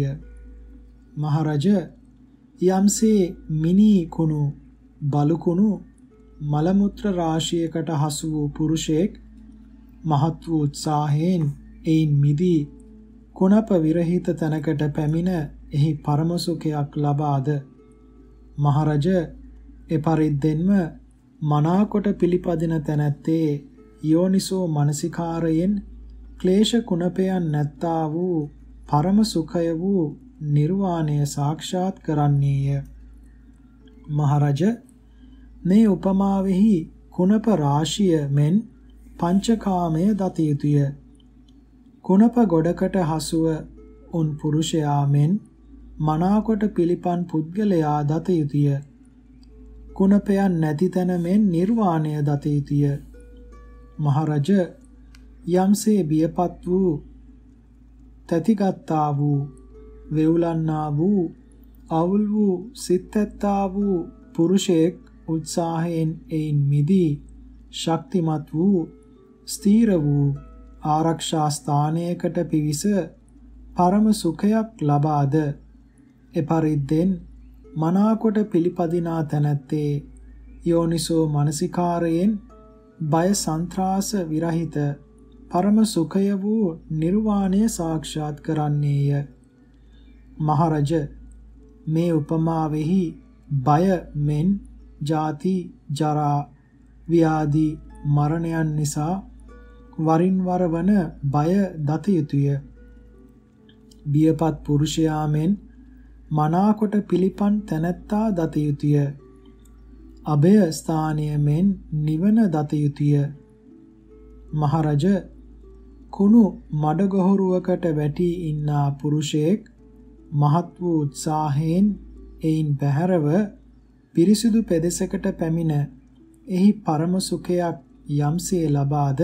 මහරජ, යම්සේ මිනී කුණු, බලු කුණු, මල මුත්‍ර රාශියකට හසු වූ පුරුෂයෙක් මහත් වූ උත්සාහයෙන් එයින් මිදී කුණප විරහිත තැනකට පැමිණ එහි පරම සුඛයක් ලබාද, මහරජ, එපරිද්දෙන්ම මනාකොට පිළිපදින තැනැත්තේ යෝනිසෝ මනසිකාරයෙන් ක්ලේශ කුණපයන් නැත්තා වූ පරම සුඛය වූ නිර්වාණය සාක්ෂාත් කරන්නේය. මහරජ, මේ උපමාවෙහි කුණප රාශිය මෙන් පංචකාමය දත යුතුය. කුණප ගොඩකට හසුව උන් පුරුෂයා මෙන් මනාකොට පිළිපන් පුද්ගලයා දත යුතුය. කුණපයන් නැති තැන මෙන් නිර්වාණය දත යුතුය. මහරජ, යම්සේ බියපත් වූ, තැතිගත්තා වූ, වෙවුලන්නා වූ, අවුල් වූ සිත්ඇත්තා වූ පුරුෂයෙක් උත්සාහයෙන් එයින් මිදී ශක්තිමත් වූ, ස්ථීර වූ ආරක්ෂා ස්ථානයකට පිවිස පරම සුඛයක් ලබාද, එපරිද්දෙන් මනාකොට පිළිපදිනා තැනැත්තේ යෝනිසෝ මනසිකාරයෙන් බය සංත්‍රාස විරහිත පරම සුඛය වූ නිර්වාණය සාක්ෂාත් කරන්නේය. මහරජ, මේ උපමාවෙහි බය මෙන් ජාති, ජරා, ව්‍යාධි, මරණයන් නිසා වරින් වර වන බය දත යුතුය. බියපත් පුරුෂයා මෙන් මනාකොට පිළිපන් තැනැත්තා දත යුතුය. අභය ස්ථානය මෙන් නිවන දත යුතුය. මහරජ, කුණු මඩගොහරුවකට වැටී ඉන්නා පුරුෂයෙක් මහත් වූ උත්සාහයෙන් එයින් බැහැරව පිරිසිදු පෙදෙසකට පැමිණ එහි පරම සුඛයක් යම්සේ ලබාද,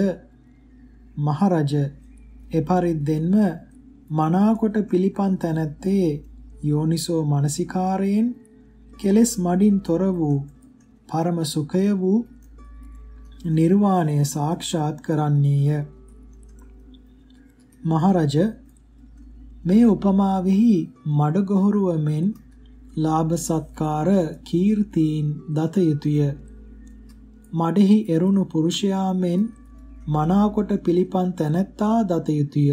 මහරජ, එපරිද්දෙන්ම මනාකොට පිළිපන් තැනැත්තේ යෝනිසෝ මනසිකාරයෙන් කෙලෙස් මඩින් තොර වූ පරම සුඛය වූ නිර්වාණය සාක්ෂාත් කරන්නේය. මහරජ, මේ උපමාවෙහි මඩගොහරුව මෙන් ලාභ සත්කාර කීර්තීන් දත යුතුය. මඩෙහි එරුණු පුරුෂයා මෙන් මනාකොට පිළිපන් තැනැත්තා දත යුතුය.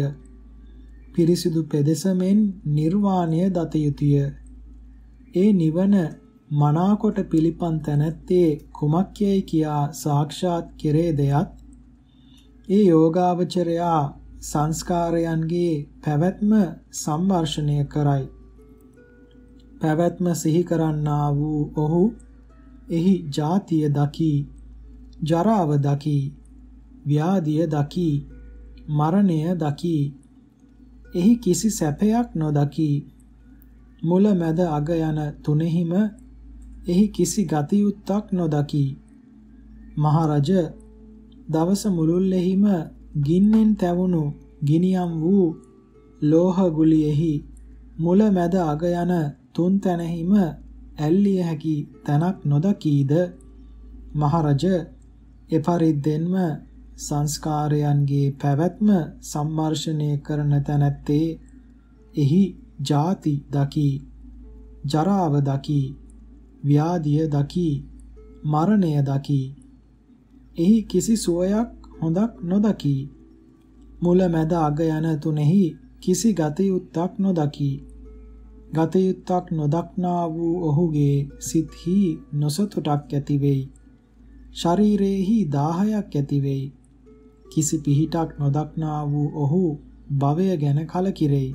පිරිසිදු පෙදෙස මෙන් නිර්වාණය දත යුතුය. ඒ නිවන මනාකොට පිළිපන් තැනැත්තේ කුමක්යයි කියා සාක්ෂාත් කෙරේදයත් ඒ යෝගාවචරයා සංස්කාරයන්ගේ පැවැත්ම සම්වර්ෂණය කරයි. පැවැත්ම සිහි කරන්නා වූ ඔහු එහි ජාතිය දකි, ජරාව දකි, ව්‍යාධිය දකි, මරණය දකි. එහි කිසි සැපයක් නොදකි. මුල මැද අග යන තුනෙහිම එහි කිසි ගතියුත්තක් නොදකි. මහරජ, දවස මුළුල්ලෙහිම ගින්නෙන් තැවුණු ගිනියම් වූ ලෝහ ගුලියෙහි මුල මැද අග යන තුන් තැනෙහිම ඇල්ලිය හැකි තැනක් නොදකීද? මහරජ, එපරිද්දෙන්ම සංස්කාරයන්ගේ පැවැත්ම සම්මර්ෂණය කරන තැනැත්තේ එහි ජාති දකි, ජරාව දකි, ව්‍යාධිය දකි, මරණය දකි. එහි කිසි සුවයක් හොඳක් නොදකි. මුල මැද අග යන තුනෙහි කිසි ගතයුත්තක් නොදකි. ගතයුත්තක් නොදක්නා වූ ඔහුගේ සිත්හි නොසතුටක් ඇති වෙයි. ශරීරයේහි දාහයක් ඇති වෙයි. කිසි පිහිටක් නොදක්නා වූ ඔහු භවය ගැන කලකිරෙයි.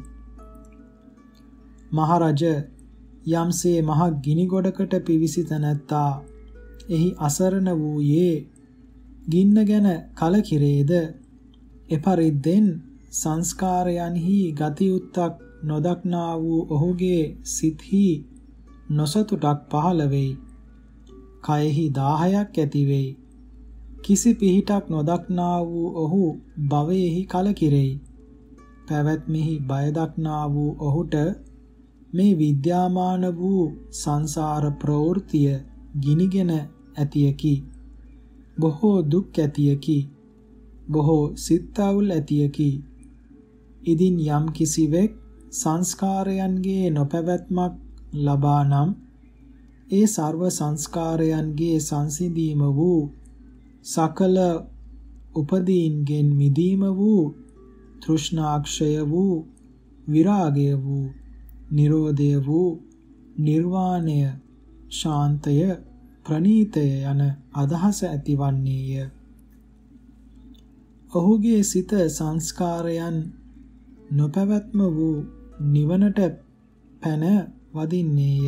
මහරජ, යම්සේ මහ ගිනි ගොඩකට පිවිසි තැනැත්තා එහි අසරණ වූයේ ගින්න ගැන කලකිරේද? එපරිද්දෙන් සංස්කාරයන්හි ගතියුත්තක් නොදක්නා වූ ඔහුගේ සිත්හි නොසතුටක් පහළ වෙයි. කයෙහි දාහයක් ඇති වෙයි. කිසි පිහිටක් නොදක්නා වූ ඔහු භවයේහි කලකිරෙයි. පැවැත්මෙහි බය දක්නා වූ ඔහුට මේ විද්‍යාමාන වූ සංසාර ප්‍රවෘත්තිය ගිනිගෙන ඇතියකි. බොහෝ දුක් ඇතියකි. බොහෝ සිත් අවුල් ඇතියකි. ඉදින් යම් කිසිවෙක් සංස්කාරයන්ගේ නොපැවැත්මක් ලබා නම් ඒ සර්ව සංස්කාරයන්ගේ සංසිඳීම වූ සකල උපදීන්ගෙන් මිදීම වූ තෘෂ්ණාක්ෂය වූ විරාගය වූ නිරෝධය වූ නිර්වාණය ශාන්තය ප්‍රණීතය යන අදහස ඇතිවන්නේය. ඔහුගේ සිත සංස්කාරයන් නොපැවැත්ම වූ නිවනට පැන වදින්නේය.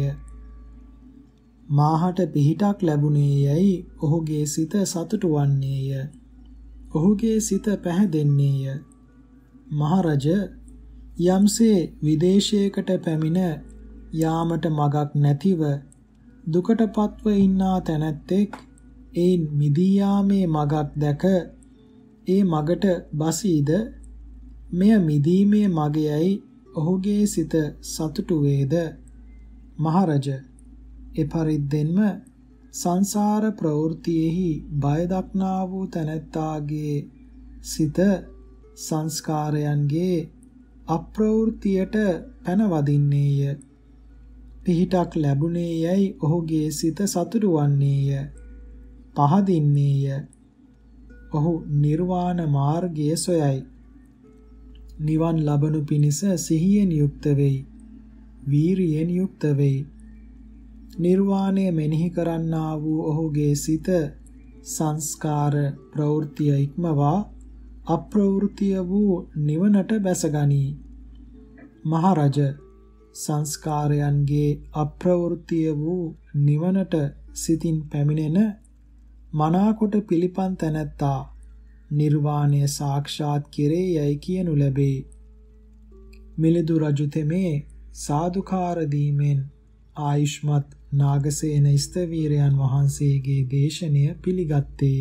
මාහට පිහිටක් ලැබුණේ යයි ඔහුගේ සිත සතුටු වන්නේය. ඔහුගේ සිත පැහැදෙන්නේය. මහරජ, යම්සේ විදේශයකට පැමිණ යාමට මගක් නැතිව දුකටපත්ව ඉන්නා තැනැත්තෙක් එයින් මිදී යාමේ මගක් දැක ඒ මගට බසීද මෙය මිදීමේ මගයයි ඔහුගේ සිත සතුටු වේද? මහරජ, එපරිද්දෙන්ම සංසාර ප්‍රවෘත්තියෙහි බය දක්නා වූ තැනැත්තාගේ සිත සංස්කාරයන්ගේ අප්‍රවෘත්තියට පැනවදින්නේය. පිහිටක් ලැබුණේ යයි ඔහුගේ සිත සතුටු වන්නේය. පහදින්නේය. ඔහු නිර්වාණ මාර්ගය සොයයි. නිවන් ලබනු පිණිස සිහියෙන් යුක්ත වෙයි. වීරියෙන් යුක්ත වෙයි. නිර්වාණය මෙනෙහි කරන්නා වූ ඔහුගේ සිත සංස්කාර ප්‍රවෘත්තිය ඉක්මවා අප්‍රවෘත්තිය වූ නිවනට බැසගනී. මහරජ, සංස්කාරයන්ගේ අප්‍රවෘත්තිය වූ නිවනට සිතින් පැමිණෙන මනාකොට පිළිපන් තැනැත්තා නිර්වාණය සාක්ෂාත් කෙරේ යයි කියනු ලැබේ. මිලිඳු රජු තෙමේ සාදුකාර දීමෙන් ආයුෂ්මත් නාගසේන ස්තවීරයන් වහන්සේගේ දේශනය පිළිගත්තේය.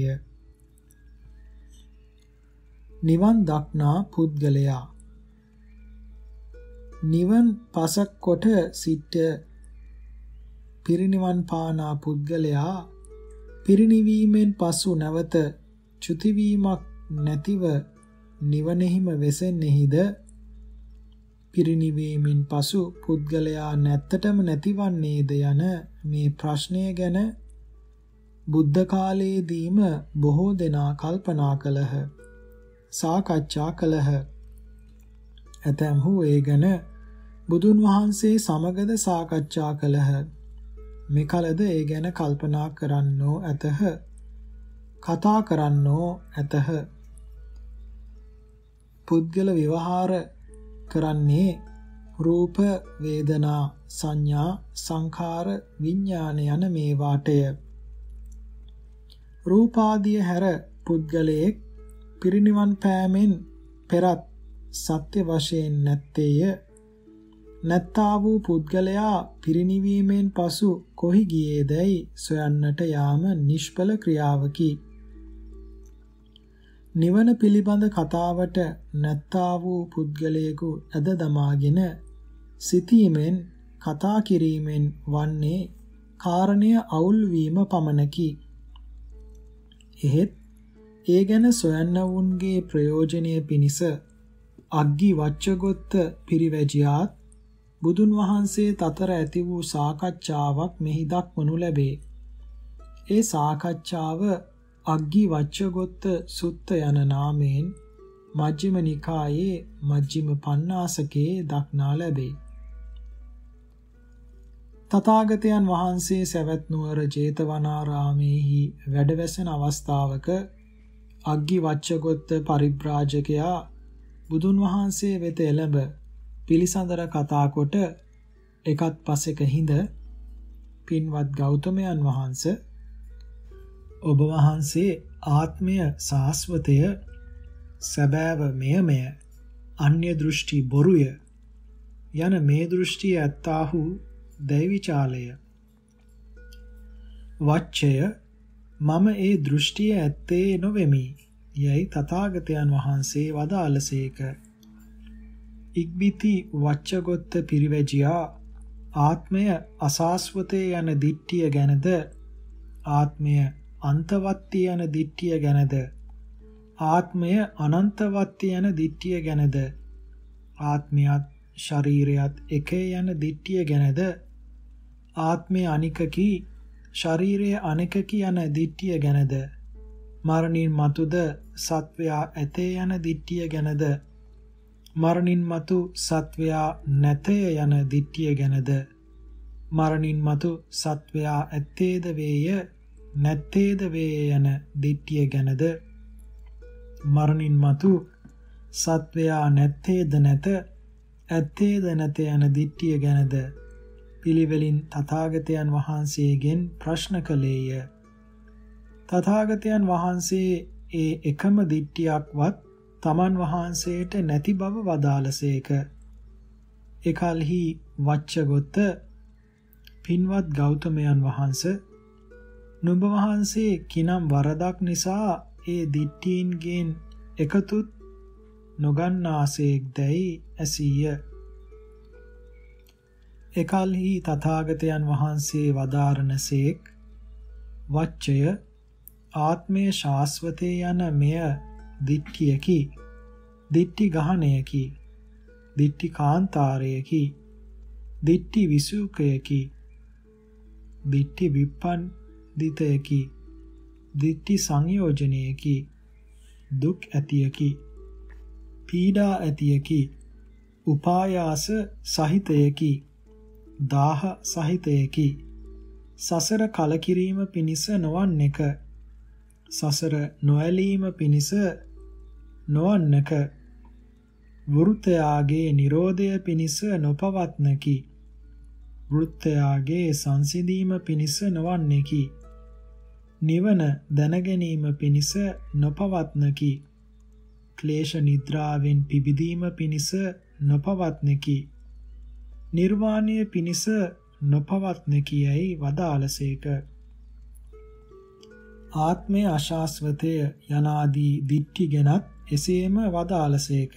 නිවන් දක්නා පුද්ගලයා නිවන් පසක් කොට සිට පිරිනිවන් පානා පුද්ගලයා පිරිනිවීමෙන් පසු නැවත චුතිවීමක් නැතිව නිවනෙහිම වෙසෙන්නේහිද? පිරිනිවීමෙන් පසු පුද්ගලයා නැත්තටම නැතිවන්නේද යන මේ ප්‍රශ්නය ගැන බුද්ධ කාලයේදීම බොහෝ දෙනා කල්පනා කළහ, සාකච්ඡා කළහ. ඇතැම්හු ඒ ගැන බුදුන් වහන්සේ සමගද සාකච්ඡා කළහ. මෙකලද ඒ ගැන කල්පනා කරන්නෝ ඇතහ. කතා කරන්නෝ ඇතහ. පුද්ගල විවහාර කරන්නේ රූප, වේදනා, සංඥා, සංඛාර, විඥාන යන මේවාටය. රූපාදිය හැර පුද්ගලයෙක් පිරිනිවන් පෑමෙන් පෙරත් සත්‍ය වශයෙන් නැත්තේය. නැත්තා වූ පුද්ගලයා පිරිනිවීමෙන් පසු කොහි ගියේදැයි සොයන්නට යාම නිෂ්ඵල ක්‍රියාවකි. නිවන පිළිබඳ කතාවට නැත්තා වූ පුද්ගලයෙකු ඇද දමාගෙන සිතීමෙන් කතා කිරීමෙන් වන්නේ කාරණය අවුල් වීම පමණකි. එහෙත් ඒ ගැන සොයන්නවුන්ගේ ප්‍රයෝජනය පිණිස අග්ගි වච්චගොත්ත පිරිවැජියාත් බුදුන් වහන්සේ අතර ඇති වූ සාකච්ඡාවක් මෙහි දක්වනු ලැබේ. ඒ සාකච්ඡාව අග්ගි වච්චගොත්ත සුත්ත යන නාමයෙන් මජ්ක්‍ධිම නිකායේ මජ්ක්‍ධිම පඤ්ඤාසකේ දක්නා ලැබේ. තථාගතයන් වහන්සේ සවැත් නුවර ජේතවනාරාමේහි වැඩවැසෙන අවස්ථාවක අග්ගි වච්චගොත්ත පරිබ්‍රාජකයා බුදුන් වහන්සේ වෙත එළඹ පිළිසඳර කතා කොට එකත් පසෙක හිඳ පින්වත් ගෞතමයන් වහන්සේ ඔබ වහන්සේ ආත්මය සාස්වතය සැබෑව මෙයමය අන්‍ය දෘෂ්ටි බොරුය යන මේ දෘෂ්ටිය ඇත්තාහු දෛවිචාලය වච්චය මම ඒ දෘෂ්ටිය ඇත්තේ නොවෙමි යයි තථාගතයන් වහන්සේ වදාළසේක. ඉක්බිති වච්චගොත්ත පිරිවැජියා ආත්මය අසාස්වතේ යන දිට්ඨිය ගැනද ආත්මය අන්තවත්ති යන දිට්ඨිය ගැනද ආත්මය අනන්තවත්ති යන දිට්ඨිය ගැනද ආත්මයත් ශරීරයත් එකේ යන දිට්ඨිය ගැනද ආත්මය අනිකකි ශරීරය අනිකකි යන දිට්ඨිය ගැනද මරණින් මතුද සත්වයා ඇතේ යන දිට්ඨිය ගැනද මරණින් මතු සත්වයා නැතය යන දිට්ඨිය ගැනද මරණින් මතු සත්වයා ඇත්තේද වේය නැත්තේද වේය යන දිට්ඨිය ගැනද මරණින් මතු සත්වයා නැත්තේද නැත ඇත්තේද නැත යන දිට්ඨිය ගැනද පිළිවෙලින් තථාගතයන් වහන්සේගෙන් ප්‍රශ්න කළේය. තථාගතයන් වහන්සේ ඒ එකම දිට්ඨියක්වත් තමන් වහන්සේට නැති බව වදාළසේක. එකල්හි වච්චගොත්ත පින්වත් ගෞතමයන් වහන්සේ නුඹ වහන්සේ කිනම් වරදක් නිසා ඒ දිට්ඨීන්ගෙන් එකතුත් නොගන්නාසේක් දැයි ඇසීය. එකල්හි තථාගතයන් වහන්සේ වදාරණසේක් වච්චය ආත්මය ශාස්වතේ යන මෙය දිට්ඨියකි දිට්ඨි ගහණයකි දිට්ඨි කාන්තාරයකි දිට්ඨි විසුකයකි දිට්ඨි විප්පන්දිතයකි දිට්ඨි සංයෝජනයකි දුක් ඇතියකි පීඩා ඇතියකි උපායාස සහිතයකි දාහ සහිතයකි සසර කලකිරීම පිණිස නොවන්නේක සසර නොඇලීම පිණිස නොවන්නක වෘත්තයාගේ නිරෝධය පිණිස නොපවත්නකි වෘත්තයාගේ සංසිඳීම පිණිස නොවන්නේකි නිවන දැනගැනීම පිණිස නොපවත්නකි ක්ලේශ නිද්‍රාවෙන් පිබිදීම පිණිස නොපවත්නකි නිර්වාණය පිණිස නොපවත්නකි යයි වදාළසේක. ආත්මය අශාස්වතය යනාදී දිට්ඨි ගැනත් එසේම වදාළසේක.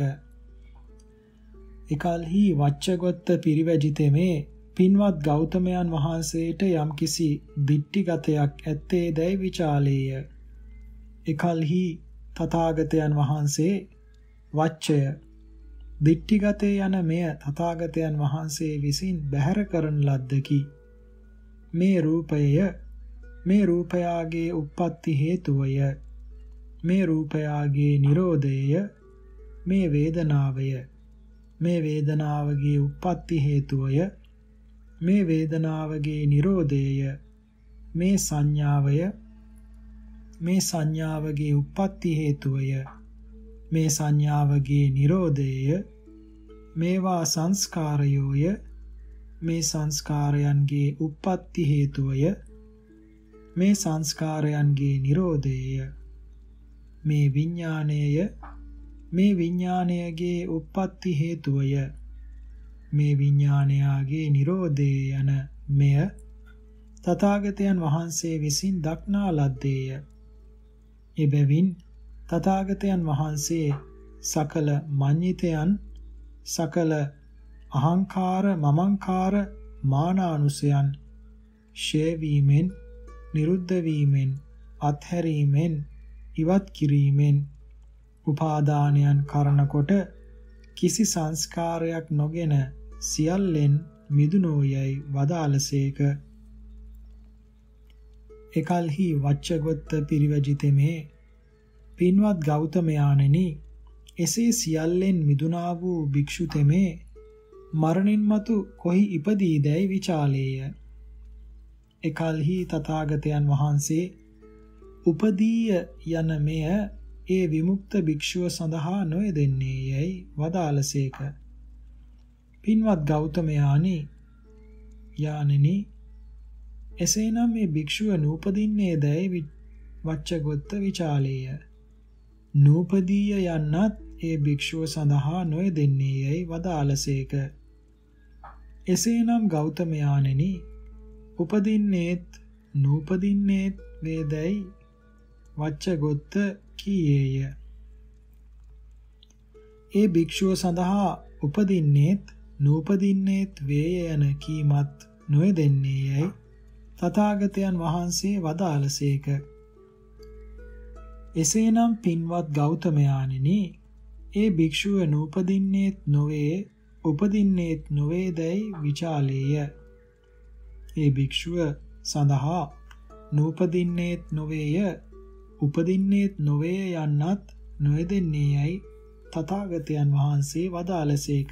එකල්හි වච්චගොත්ත පිරිවැජිතෙමේ පින්වත් ගෞතමයන් වහන්සේට යම්කිසි දිට්ඨිගතයක් ඇත්තේ දැයි විචාලේය. එකල්හි තථාගතයන් වහන්සේ වච්චය දිට්ඨිගතේ යන මෙය තථාගතයන් වහන්සේ විසින් බැහැර කරන ලද්දකි. මේ රූපය මේ රූපයාගේ උප්පත්ති හේතුවය මේ රූපයාගේ නිරෝධය මේ වේදනාවය මේ වේදනාවගේ උප්පත්ති හේතුවය මේ වේදනාවගේ නිරෝධය මේ සංඥාවය මේ සංඥාවගේ උප්පත්ති හේතුවය මේ සංඥාවගේ නිරෝධය මේවා සංස්කාරයෝය මේ සංස්කාරයන්ගේ උප්පත්ති හේතුවය මේ සංස්කාරයන්ගේ නිරෝධය මේ විඥාණය මේ විඥාණයගේ උප්පත්ති හේතුවය මේ විඥාණයගේ නිරෝධය යන මෙය තථාගතයන් වහන්සේ විසින් දක්නා ලද්දේය. එබැවින් තථාගතයන් වහන්සේ සකල මඤ්ඤිතයන් සකල අහංකාර මමංකාර මානානුසයන් ෂේ වීමෙන් නිරුද්ධ වීමෙන් අත්හැරීමෙන් ඉවත් කිරීමෙන් උපාදානයන් කරන කොට කිසි සංස්කාරයක් නොගෙන සියල්ලෙන් මිදුණෝයයි වදාළසේක. එකල්හි වච්චගොත්ත පිරිවැජිතෙමේ පින්වත් ගෞතමයාණෙනි එසේ සියල්ලෙන් මිදුණා වූ භික්ෂු තෙමේ මරණින් මතු කොහි ඉපදීදැයි විචාලේය. එකල්හි තථාගතයන් වහන්සේ උපදීය යන මෙය ඒ විමුක්ත භික්ෂුව සඳහා නොයදෙන්නේ යයි වදාළසේක. පින්වත් ගෞතමයාණනි යානෙනි එසේනම් මේ භික්ෂුව නූපදින්නේ දැයි වච්චගොත්ත විචාලේය. නූපදීය යන්නත් ඒ භික්ෂුව සඳහා නොයදෙන්නේ යයි වදාළසේක. එසේනම් ගෞතමයාණෙනි උපදින්නේත් නූපදින්නේත් වේදයි වච්චගොත්ත කීයේය. ඒ භික්ෂුව සඳහා උපදින්නේත් නූපදින්නේත් වේය යන කීමත් නොයදෙන්නේ යයි තථාගතයන් වහන්සේ වදාළසේක. එසේනම් පින්වත් ගෞතමයාණෙනි ඒ භික්ෂුව නූපදින්නේත් නොවේ උපදින්නේත් නොවේදයි විචාලේය. ඒ භික්ෂුව සඳහා නූපදින්නේත් නොවේය උපදින්නේත් නොවේ යන්නත් නොයදෙන්නේ යයි තථාගතයන් වහන්සේ වදාළසේක.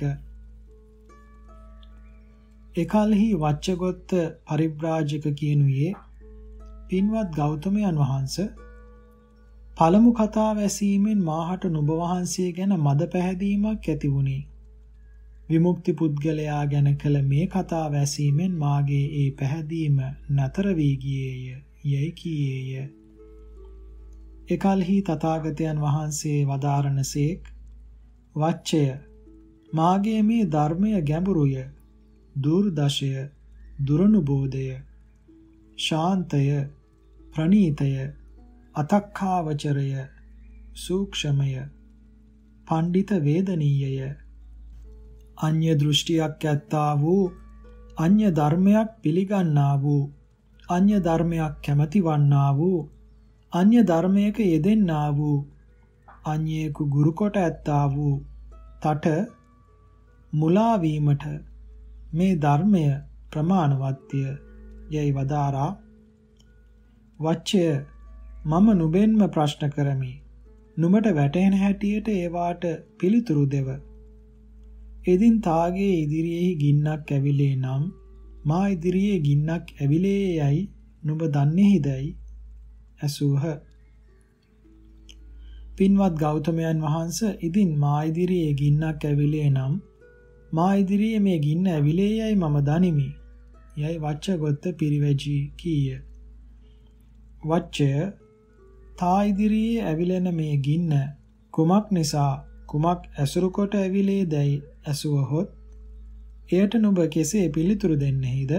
එකල්හි වච්චගොත්ත පරිබ්‍රාජක කියනුයේ පින්වත් ගෞතමයන් වහන්සේ පළමු කතාව ඇසීමෙන් මාහට නුඹ වහන්සේ ගැන මද පැහැදීමක් ඇති වුණේ. විමුක්ති පුද්ගලයා ගැන කළ මේ කතාව ඇසීමෙන් මාගේ ඒ පැහැදීම නතර වී ගියේය යයි කීයේය. එකල්හි තථාගතයන් වහන්සේ වදාරණසේක් වච්චය මාගේ මේ ධර්මය ගැඹුරුය දුර්දශය දුරනුබෝධය ශාන්තය ප්‍රණීතය අතක්ඛාවචරය සූක්ෂමය පණ්ඩිත වේදනීයය අඤ්‍ය දෘෂ්ටියක් ඇත්තා වූ අඤ්‍ය ධර්මයක් පිළිගන්නා වූ අඤ්‍ය ධර්මයක් කැමැති වන්නා වූ අඤ්‍ය ධර්මයක යෙදෙන්නා වූ අඤ්‍යේකු ගුරු කොට ඇත්තා වූ තට මුලා වීමට මේ ධර්මය ප්‍රමාණවත්ය යයි වදාරා. වච්චය මම නුඹෙන්ම ප්‍රශ්න කරමි. නුඹට වැටහෙන හැටියට ඒවාට පිළිතුරු දෙව. එදින් තාගේ ඉදිරියේ ගින්නක් ඇවිලේ නම් මා ඉදිරියේ ගින්නක් ඇවිලේ යයි නුඹ දන්නේහිදයි ඇසූහ. පින්වත් ගෞතමයන් වහන්සේ ඉදින් මා ඉදිරියේ ගින්නක් ඇවිලේ නම් මා ඉදිරියේ මේ ගින්න ඇවිලේ යයි මම දනිමි යයි වච්චගොත්ත පිරිවැජී කීය. වච්චය තා ඉදිරියේ ඇවිලෙන මේ ගින්න කුමක් නිසා කුමක් ඇසුරු කොට ඇවිලේ දැයි ඇසුවහොත් එයට නුඹ කෙසේ පිළිතුරු දෙන්නේහිද?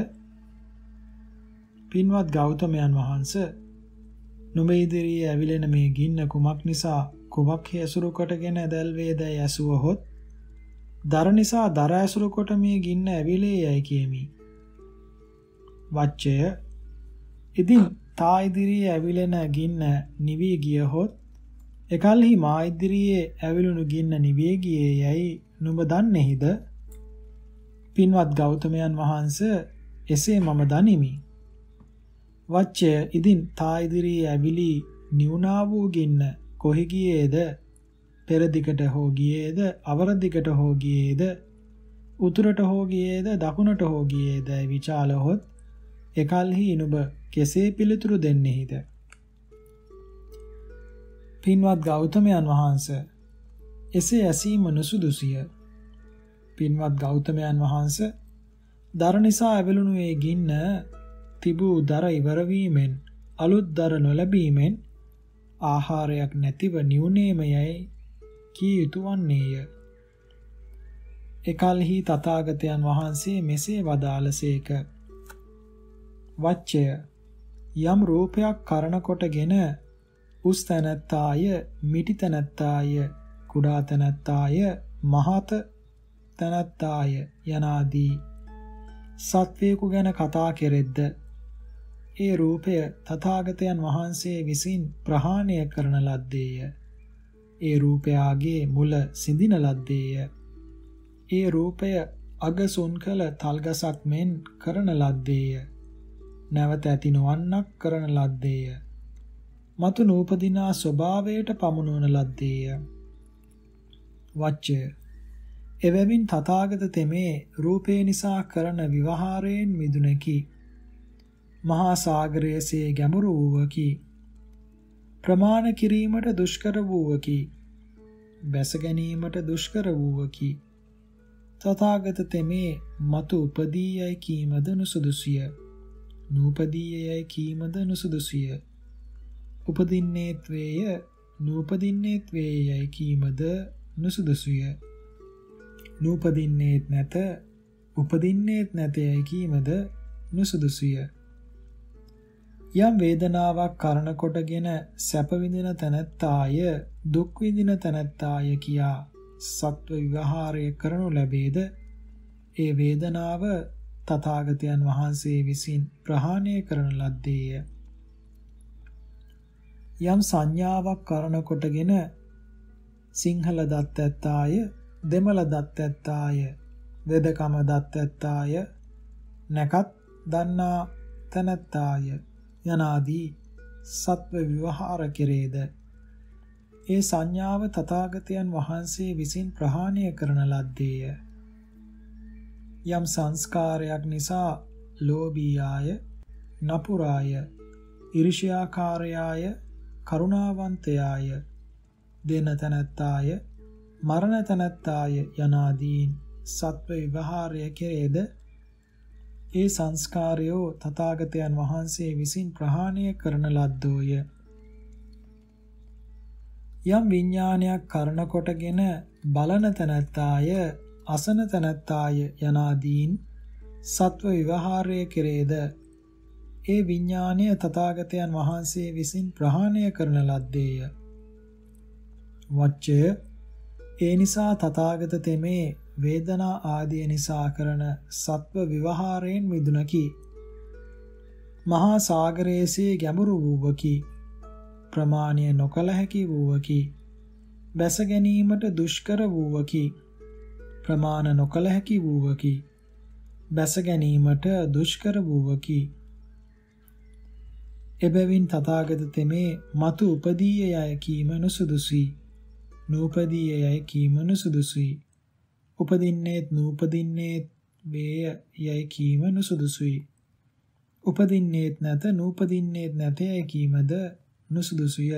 පින්වත් ගෞතමයන් වහන්සේ නුඹ ඉදිරියේ ඇවිලෙන මේ ගින්න කුමක් නිසා කුමක් ඇසුරු කොටගෙන දැල්වේ දැයි ඇසුවහොත් දර නිසා දර ඇසුරු කොට මේ ගින්න ඇවිලේ යයි කියමි. වච්චය ඉදින් තා ඉදිරියේ ඇවිලෙන ගින්න නිවී ගියහොත් එකල්හි මා ඉදිරියේ ඇවිලුණු ගින්න නිවී ගියේ යයි නුඹ දන්නේහිද? පින්වත් ගෞතමයන් වහන්සේ එසේ මම දනිමි. වච්චය ඉදින් තා ඉදිරියේ ඇවිලී නිවුණා වූ ගින්න කොහි ගියේද? පෙර දිගට හෝ ගියේද අවර දිගට හෝ ගියේද උතුරට හෝ ගියේද දකුණට හෝ ගියේද විචාලහොත් එකල්හි නුඹ කෙසේ පිළිතුරු දෙන්නේහිද? පින්වත් ගෞතමයන් වහන්සේ, එසේ ඇසීම නුසුදුසිය. පින්වත් ගෞතමයන් වහන්සේ, දර නිසා ඇවිලුණු ඒ ගින්න තිබූ දර ඉවර වීමෙන් අලුත් දර නොලැබීමෙන් ආහාරයක් නැතිව නිවුනේම යයි කී යුතු වන්නේය. එකල්හි තථාගතයන් වහන්සේ මෙසේ වදාළසේක. වච්චය යම් රූපයක් කරන කොටගෙන උස් තැනැත්තාය, මිටි තැනැත්තාය, කුඩා තැනැත්තාය, මහත තැනැත්තාය යනාදී සත්වයෙකු ගැන කතා කෙරෙද්ද ඒ රූපය තථාගතයන් වහන්සේ විසින් ප්‍රහාණය කරන ලද්දේය. ඒ රූපයාගේ මුල සිඳින ලද්දේය. ඒ රූපය අගසුන් කළ තල්ගසක් මෙන් කරන ලද්දේය. නැවත ඇති නොවන්නක් කරන ලද්දේය. මතු නූපදිනා ස්වභාවයට පමුණුවන ලද්දේය. වච්චය එවැවින් තථාගත තෙමේ රූපේ නිසා කරන විවහාරයෙන් මිදුනකි. මහා සාගරයේසේ ගැඹුරු වූවකි. ප්‍රමාණ කිරීමට දුෂ්කර වූවකි. බැස ගැනීමට දුෂ්කර වූවකි. තථාගත තෙමේ මතු උපදීයයි කීමද නුසුදුසිය. නූපදීයයි කීමද නුසුදුසිය. උපදින්නේත් වේය, නූපදින්නේත් වේයයි කීමද නුසුදුසුය. නූපදින්නේත් නැත, උපදින්නේත් නැතයි කීමද නුසුදුසුය. යම් වේදනාවක් කරන කොටගෙන සැප විඳින තැනැත්තාය, දුක් විඳින තැනැත්තාය කියා සත්ව විවහාරය කරනු ලැබේද ඒ වේදනාව තථාගතයන් වහන්සේ විසින් ප්‍රහාණය කරන ලද්දේය. යම් සංඥාවක් කරන කොටගෙන සිංහල දත් ඇත්තාය, දෙමළ දත් ඇත්තාය, වෙදකම දත් ඇත්තාය, නැකත් දන්නා තැනැත්තාය යනාදී සත්ව විවහාර කෙරේද ඒ සංඥාව තථාගතයන් වහන්සේ විසින් ප්‍රහාණය කරන ලද්දේය. යම් සංස්කාරයක් නිසා ලෝභීයාය, නපුරාය, ඊර්ෂ්‍යාකාරයාය, කරුණාවන්තයාය, දෙන තැනැත්තාය, මරණ තැනැත්තාය යනාදීන් සත්ව විවහාරය කෙරේද ඒ සංස්කාරයෝ තථාගතයන් වහන්සේ විසින් ප්‍රහාණය කරන ලද්දෝය. යම් විඥානයක් කරන කොටගෙන බලන තැනැත්තාය, අසන තැනැත්තාය යනාදීන් සත්ව විවහාරය කෙරේද ඒ විඥානය තථාගතයන් වහන්සේ විසින් ප්‍රහාණය කරන ලද්දේය. වච්චය ඒ නිසා තථාගත තෙමේ වේදනා ආදී නිසා කරන සත්ව විවහාරයෙන් මිදුනකි. මහා සාගරයේසේ ගැඹුරු වූවකි. ප්‍රමාණය නොකළ හැකි වූවකි. බැස ගැනීමට දුෂ්කර වූවකි. ප්‍රමාණ නොකළ හැකි වූවකි. බැස ගැනීමට දුෂ්කර වූවකි. එබැවින් තථාගත තෙමේ මතු උපදීය යයි කීම නුසුදුසුයි. නූපදීය යයි කීම නුසුදුසුයි. උපදින්නේත් නූපදින්නේත් වේය යයි කීම නුසුදුසුයි. උපදින්නේත් නැත, නූපදින්නේත් නැත යයි කීමද නුසුදුසුය.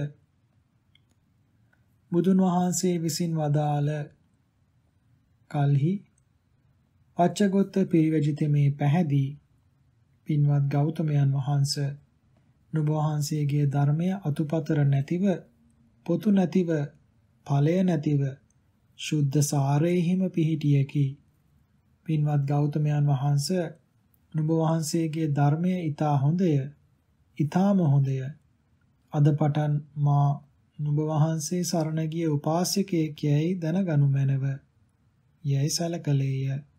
බුදුන් වහන්සේ විසින් වදාළ කල්හි වච්චගොත්ත පිරිවැජිතමේ පැහැදී පින්වත් ගෞතමයන් වහන්සේ නුඹ වහන්සේගේ ධර්මය අතුපතර නැතිව, පොතු නැතිව, ඵලය නැතිව ශුද්ධ සාරේහිම පිහිටියකි. පින්වත් ගෞතමයන් වහන්සේ නුඹ වහන්සේගේ ධර්මය ඊතා හොඳය, ඊ타ම හොඳය. අද පටන් මා නුඹ වහන්සේ සරණ ගිය උපාසකයෙක් යැයි දැනගනු මැනව. යැයි සැලකලේය.